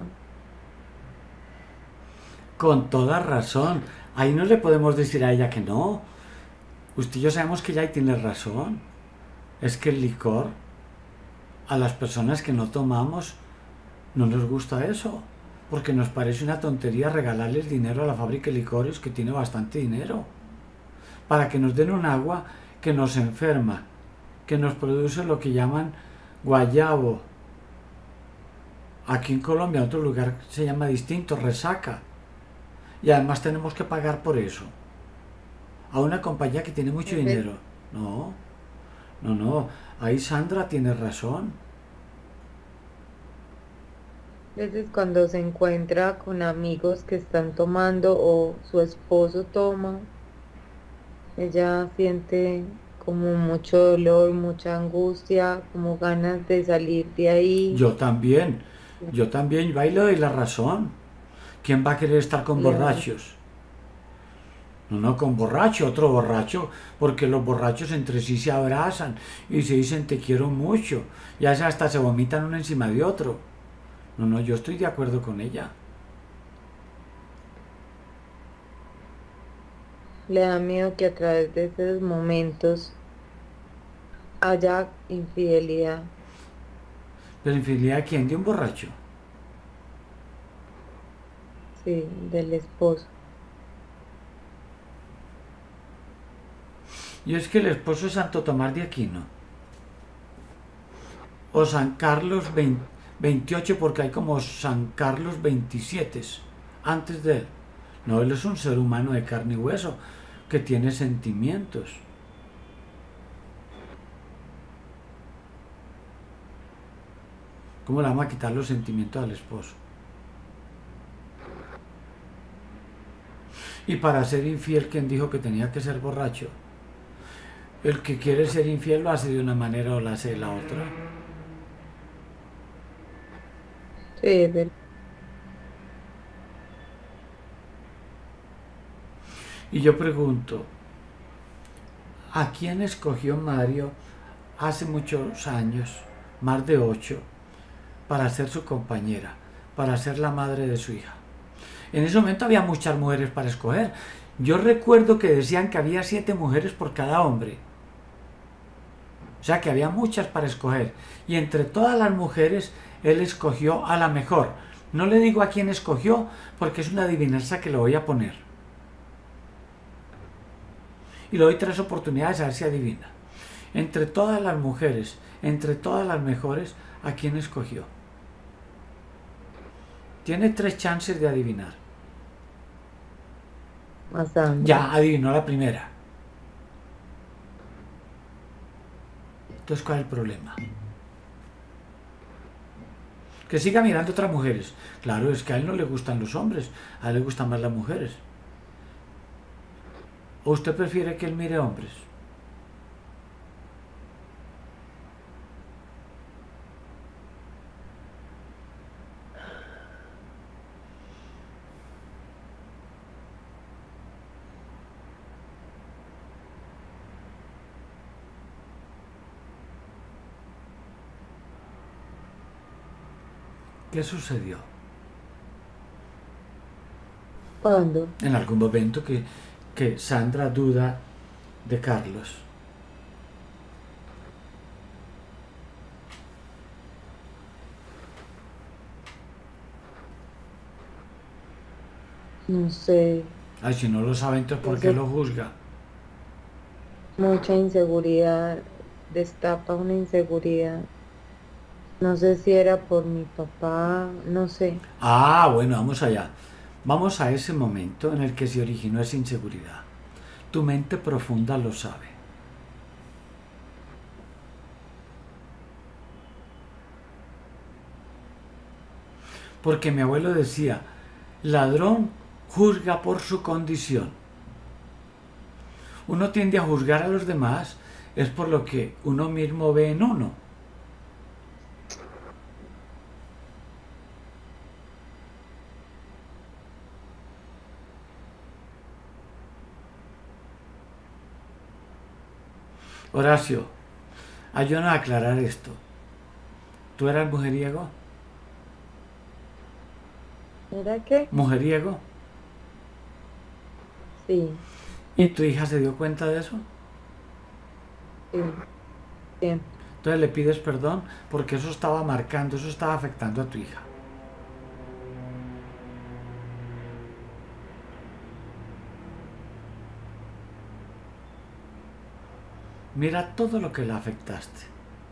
Con toda razón. Ahí no le podemos decir a ella que no. Usted y yo sabemos que ella ahí tiene razón. Es que el licor, a las personas que no tomamos, no nos gusta eso. Porque nos parece una tontería regalarles dinero a la fábrica de licores, que tiene bastante dinero, para que nos den un agua que nos enferma, que nos produce lo que llaman guayabo. Aquí en Colombia, en otro lugar se llama distinto, resaca. Y además tenemos que pagar por eso. A una compañía que tiene mucho dinero. No, no, no. Ahí Sandra tiene razón. A veces cuando se encuentra con amigos que están tomando o su esposo toma, ella siente como mucho dolor, mucha angustia, como ganas de salir de ahí. Yo también. Yo también. Yo ahí le doy la razón. ¿Quién va a querer estar con Claro. borrachos? No, no, con borracho, otro borracho, porque los borrachos entre sí se abrazan y se dicen te quiero mucho, y hasta se vomitan uno encima de otro. No, no, yo estoy de acuerdo con ella. Le da miedo que a través de esos momentos haya infidelidad. Pero infidelidad a quién, de un borracho. Sí, del esposo. Y es que el esposo es Santo Tomás de Aquino, o San Carlos veintiocho, porque hay como San Carlos veintisiete antes de él. No, él es un ser humano de carne y hueso que tiene sentimientos. ¿Cómo le vamos a quitar los sentimientos al esposo? Y para ser infiel, ¿quién dijo que tenía que ser borracho? El que quiere ser infiel lo hace de una manera o lo hace de la otra. Sí, es verdad. Y yo pregunto, ¿a quién escogió Mario hace muchos años, más de ocho, para ser su compañera, para ser la madre de su hija? En ese momento había muchas mujeres para escoger. Yo recuerdo que decían que había siete mujeres por cada hombre. O sea que había muchas para escoger. Y entre todas las mujeres, él escogió a la mejor. No le digo a quién escogió, porque es una adivinanza que le voy a poner. Y le doy tres oportunidades a ver si adivina. Entre todas las mujeres, entre todas las mejores, ¿a quién escogió? Tiene tres chances de adivinar. A Sandra. Ya adivinó la primera. Entonces, ¿cuál es el problema? Que siga mirando otras mujeres. Claro, es que a él no le gustan los hombres, a él le gustan más las mujeres. ¿O usted prefiere que él mire hombres? ¿Qué sucedió? ¿Cuándo? En algún momento que, que Sandra duda de Carlos. No sé, Ay, si no lo sabe, entonces ¿por qué Eso- lo juzga? mucha inseguridad, destapa una inseguridad. No sé si era por mi papá, no sé. Ah, bueno, vamos allá. Vamos a ese momento en el que se originó esa inseguridad. Tu mente profunda lo sabe. Porque mi abuelo decía, ladrón juzga por su condición. Uno tiende a juzgar a los demás es por lo que uno mismo ve en uno. Horacio, ayúdanos a aclarar esto. ¿Tú eras mujeriego? ¿Era qué? ¿Mujeriego? Sí, ¿Y tu hija se dio cuenta de eso? sí, siempre. Entonces le pides perdón porque eso estaba marcando, eso estaba afectando a tu hija. Mira todo lo que le afectaste.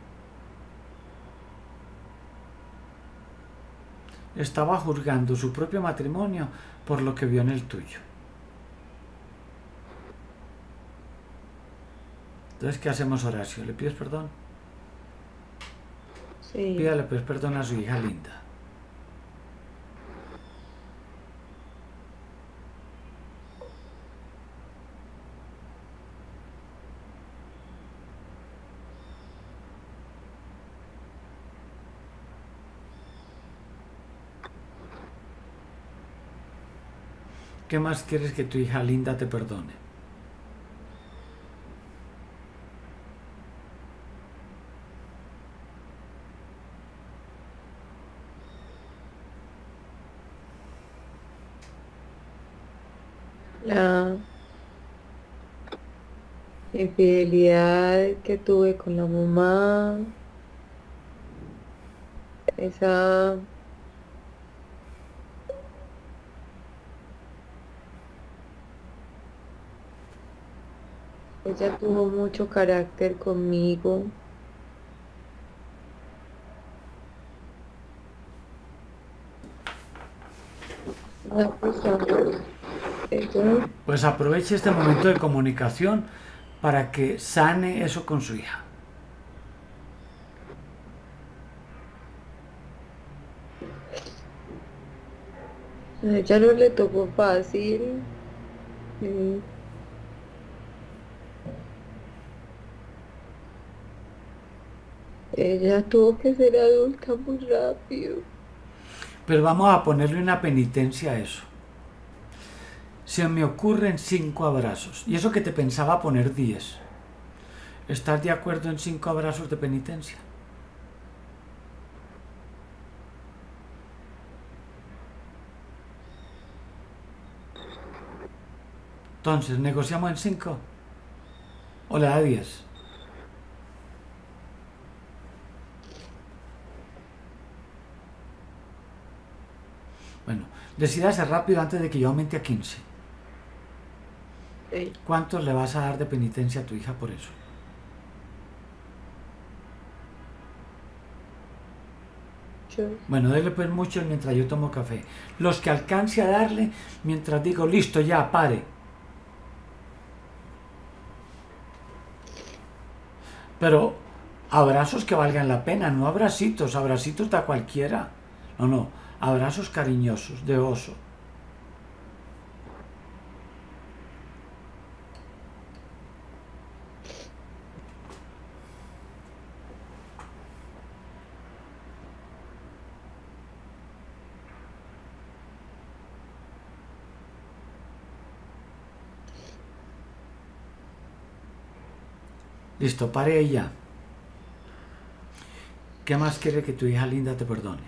Estaba juzgando su propio matrimonio por lo que vio en el tuyo. Entonces, ¿qué hacemos, Horacio? ¿Le pides perdón? Sí, Pídale pues perdón a su hija linda. ¿Qué más quieres que tu hija linda te perdone? La infidelidad que tuve con la mamá, esa ella tuvo mucho carácter conmigo. Una persona, ella, Pues aproveche este momento de comunicación para que sane eso con su hija. a ella no le tocó fácil. eh, Ella tuvo que ser adulta muy rápido. Pero vamos a ponerle una penitencia a eso. Se me ocurren cinco abrazos. Y eso que te pensaba poner diez. ¿Estás de acuerdo en cinco abrazos de penitencia? Entonces, ¿negociamos en cinco? ¿O le da diez? Bueno, decídase rápido antes de que yo aumente a quince. eh, ¿Cuántos le vas a dar de penitencia a tu hija por eso? yo- Bueno, dele pues muchos mientras yo tomo café. Los que alcance a darle mientras digo, listo, ya, pare. Pero abrazos que valgan la pena, no abracitos, abracitos da cualquiera. No, no, abrazos cariñosos, de oso. Listo, pare ella. ¿Qué más quiere que tu hija linda te perdone?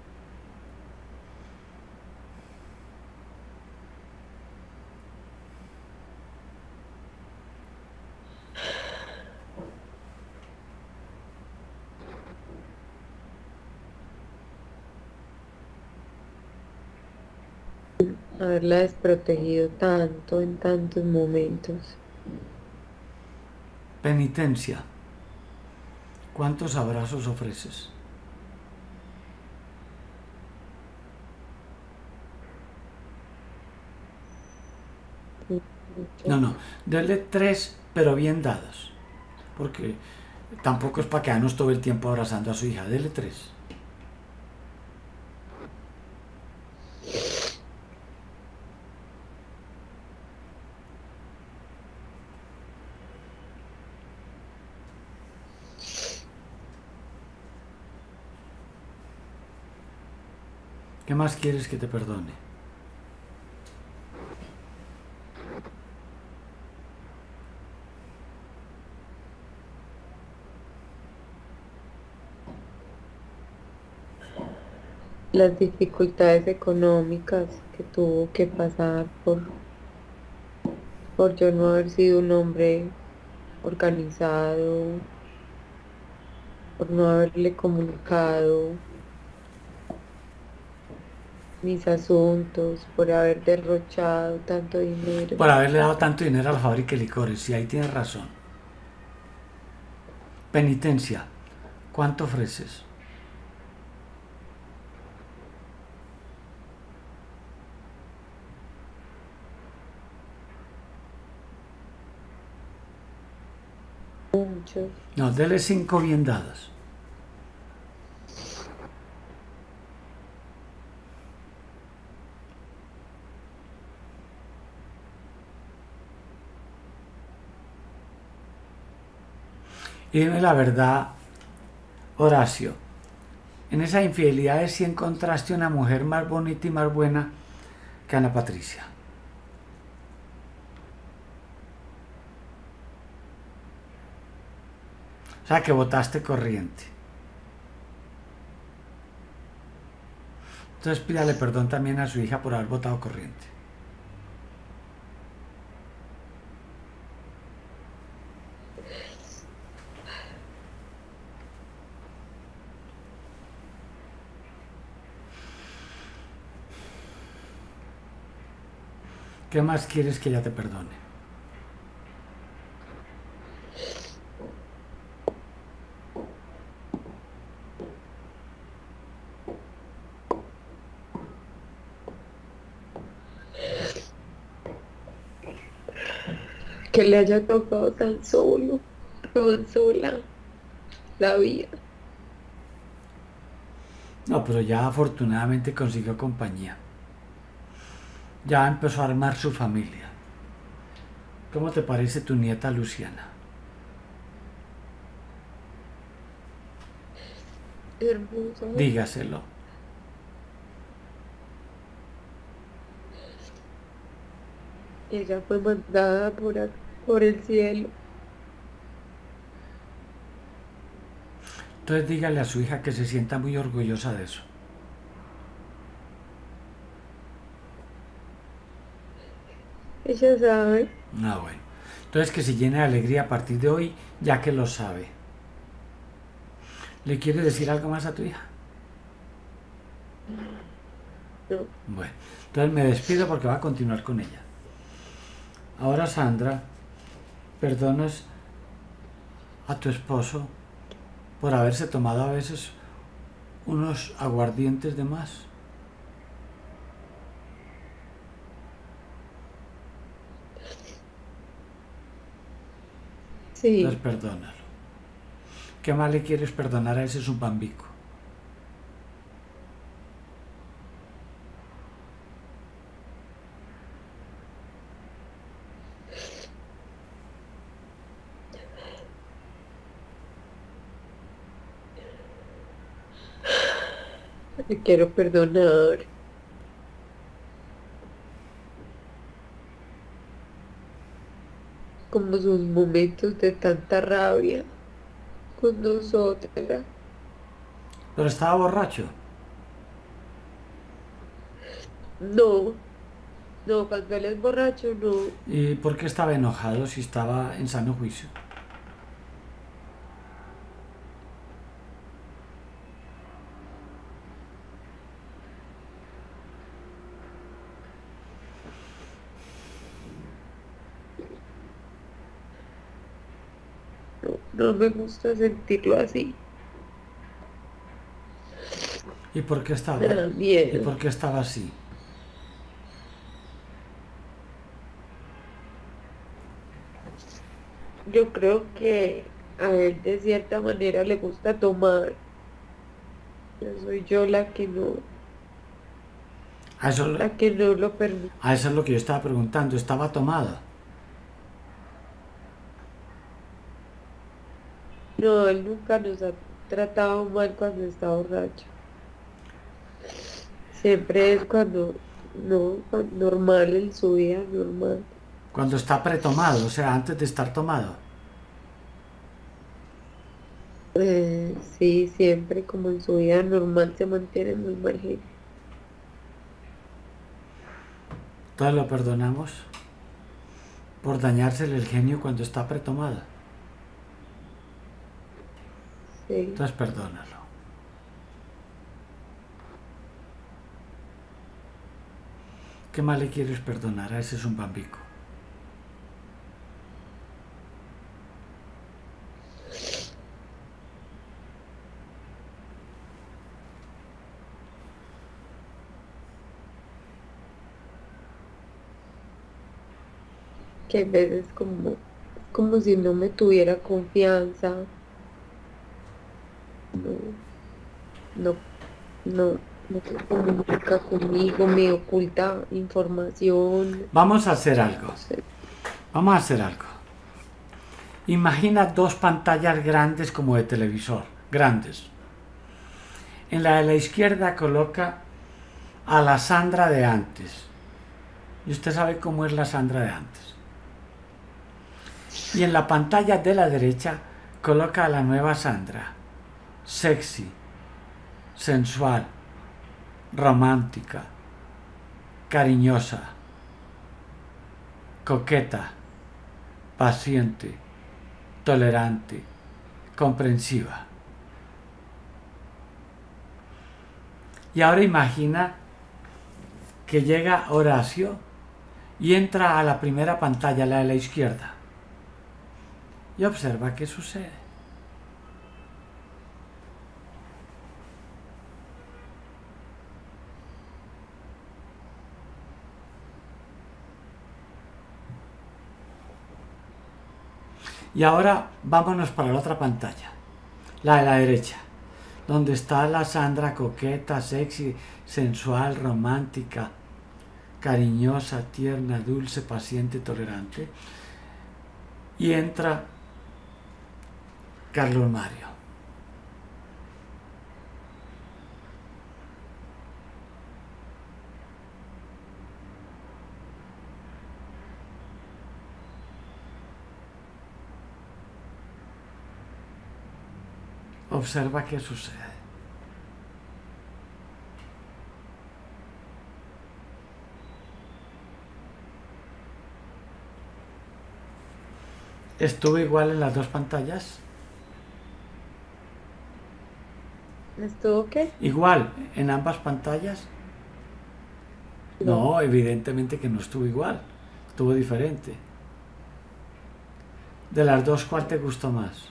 haberla desprotegido tanto en tantos momentos. Penitencia. ¿Cuántos abrazos ofreces? No, no, dele tres, pero bien dados. Porque tampoco es para quedarnos todo el tiempo abrazando a su hija. Dele tres. ¿Qué más quieres que te perdone? Las dificultades económicas que tuvo que pasar por, por yo no haber sido un hombre organizado, por no haberle comunicado mis asuntos, por haber derrochado tanto dinero. Por haberle dado tanto dinero a la fábrica de licores. Sí, ahí tienes razón. Penitencia. ¿Cuánto ofreces? Muchos. No, dele cinco bien dados. Y dime la verdad, Horacio, en esas infidelidades sí encontraste una mujer más bonita y más buena que Ana Patricia. O sea que votaste corriente. Entonces pídale perdón también a su hija por haber votado corriente. ¿Qué más quieres que ella te perdone? Que le haya tocado tan solo, tan sola la vida. No, pero ya afortunadamente consiguió compañía. Ya empezó a armar su familia. ¿Cómo te parece tu nieta Luciana? Hermosa. Dígaselo. Ella fue mandada por, a- por el cielo. Entonces dígale a su hija que se sienta muy orgullosa de eso. Ella sabe. Ah, bueno. Entonces que se llene de alegría a partir de hoy, ya que lo sabe. ¿Le quiere decir algo más a tu hija? No. Bueno, entonces me despido porque va a continuar con ella. Ahora, Sandra, ¿perdonas a tu esposo por haberse tomado a veces unos aguardientes de más? Sí. Entonces perdónalo. ¿Qué más le quieres perdonar a ese zumbambico? Le quiero perdonar. Como sus momentos de tanta rabia con nosotras. Pero estaba borracho. No, no, cuando él es borracho, no. ¿Y por qué estaba enojado si estaba en sano juicio? No, no me gusta sentirlo así. ¿Y por qué estaba? Me da ¿Y miedo. por qué estaba así? Yo creo que a él de cierta manera le gusta tomar. Yo soy yo la que no, A eso, la que no lo permite. a eso es lo que yo estaba preguntando. ¿Estaba tomado? No, él nunca nos ha tratado mal cuando está borracho. Siempre es cuando, no, cuando- normal en su vida, normal. Cuando está pretomado, o sea, antes de estar tomado. Eh, sí, siempre como en su vida normal se mantiene muy mal genio. Entonces lo perdonamos por dañársele el genio cuando está pretomado. Sí. Entonces perdónalo. ¿Qué más le quieres perdonar a ese zumbambico? Que a veces como, como si no me tuviera confianza. No, no, no, no se comunica conmigo, me oculta información. Vamos a hacer algo. No sé. Vamos a hacer algo. Imagina dos pantallas grandes como de televisor, grandes. En la de la izquierda coloca a la Sandra de antes. Y usted sabe cómo es la Sandra de antes. Y en la pantalla de la derecha Coloca a la nueva Sandra, sexy, sensual, romántica, cariñosa, coqueta, paciente, tolerante, comprensiva. Y ahora imagina que llega Horacio y entra a la primera pantalla, la de la izquierda, y observa qué sucede. Y ahora vámonos para la otra pantalla, la de la derecha, donde está la Sandra coqueta, sexy, sensual, romántica, cariñosa, tierna, dulce, paciente, tolerante. Y entra Carlos Mario. Observa qué sucede. ¿Estuvo igual en las dos pantallas? ¿Estuvo qué? ¿Igual en ambas pantallas? No. No, evidentemente que no estuvo igual. Estuvo diferente. De las dos, ¿cuál te gustó más?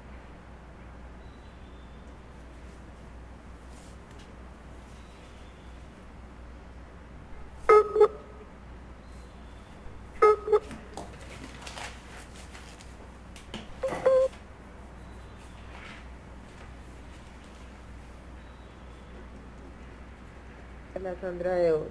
La Sandra de hoy.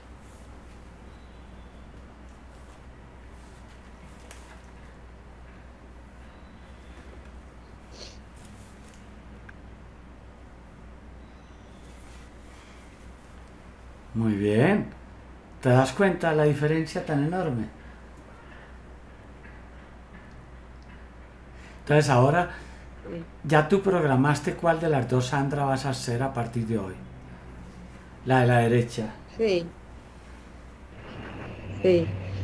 Muy bien. ¿Te das cuenta de la diferencia tan enorme? Entonces ahora Sí. ya tú programaste cuál de las dos Sandra vas a hacer a partir de hoy. La de la derecha. Sí. Sí.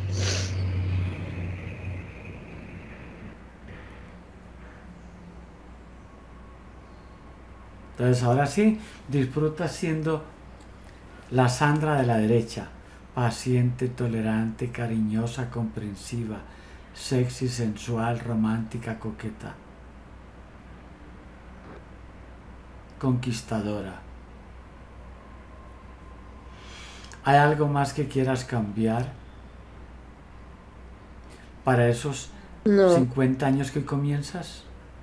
Entonces ahora sí, disfruta siendo la Sandra de la derecha. Paciente, tolerante, cariñosa, comprensiva, sexy, sensual, romántica, coqueta. Conquistadora. ¿Hay algo más que quieras cambiar para esos No. cincuenta años que comienzas?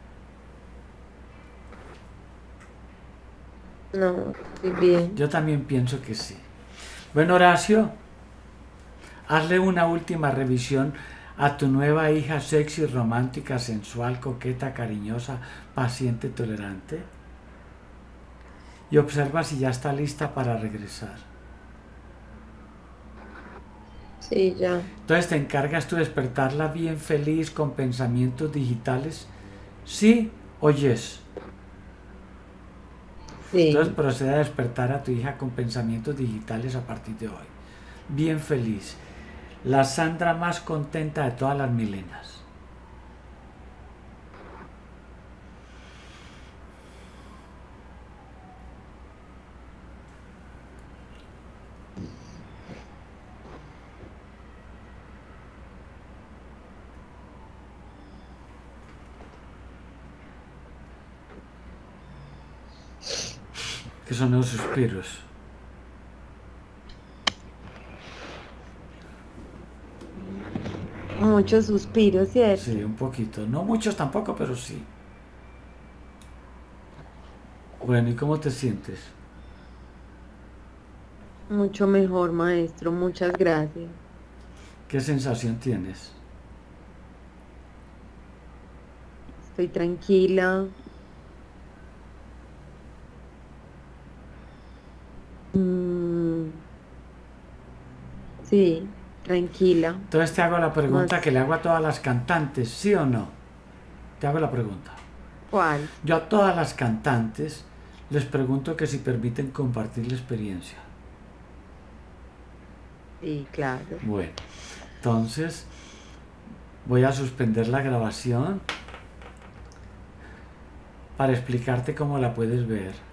No, estoy bien. Yo también pienso que sí. Bueno, Horacio, hazle una última revisión a tu nueva hija sexy, romántica, sensual, coqueta, cariñosa, paciente, tolerante. Y observa si ya está lista para regresar. Sí, ya. Entonces te encargas tú de despertarla bien feliz con pensamientos digitales. ¿Sí o yes? Sí. Entonces procede a despertar a tu hija con pensamientos digitales a partir de hoy. Bien feliz. La Sandra más contenta de todas las milenas. Que son los suspiros. Muchos suspiros, ¿cierto? Sí, un poquito. No muchos tampoco, pero sí. Bueno, ¿y cómo te sientes? Mucho mejor, maestro. Muchas gracias. ¿Qué sensación tienes? Estoy tranquila. Mm, sí, tranquila. Entonces te hago la pregunta Más- que le hago a todas las cantantes, ¿sí o no? Te hago la pregunta. ¿Cuál? Yo a todas las cantantes les pregunto que si permiten compartir la experiencia. Sí, claro. Bueno, entonces voy a suspender la grabación para explicarte cómo la puedes ver.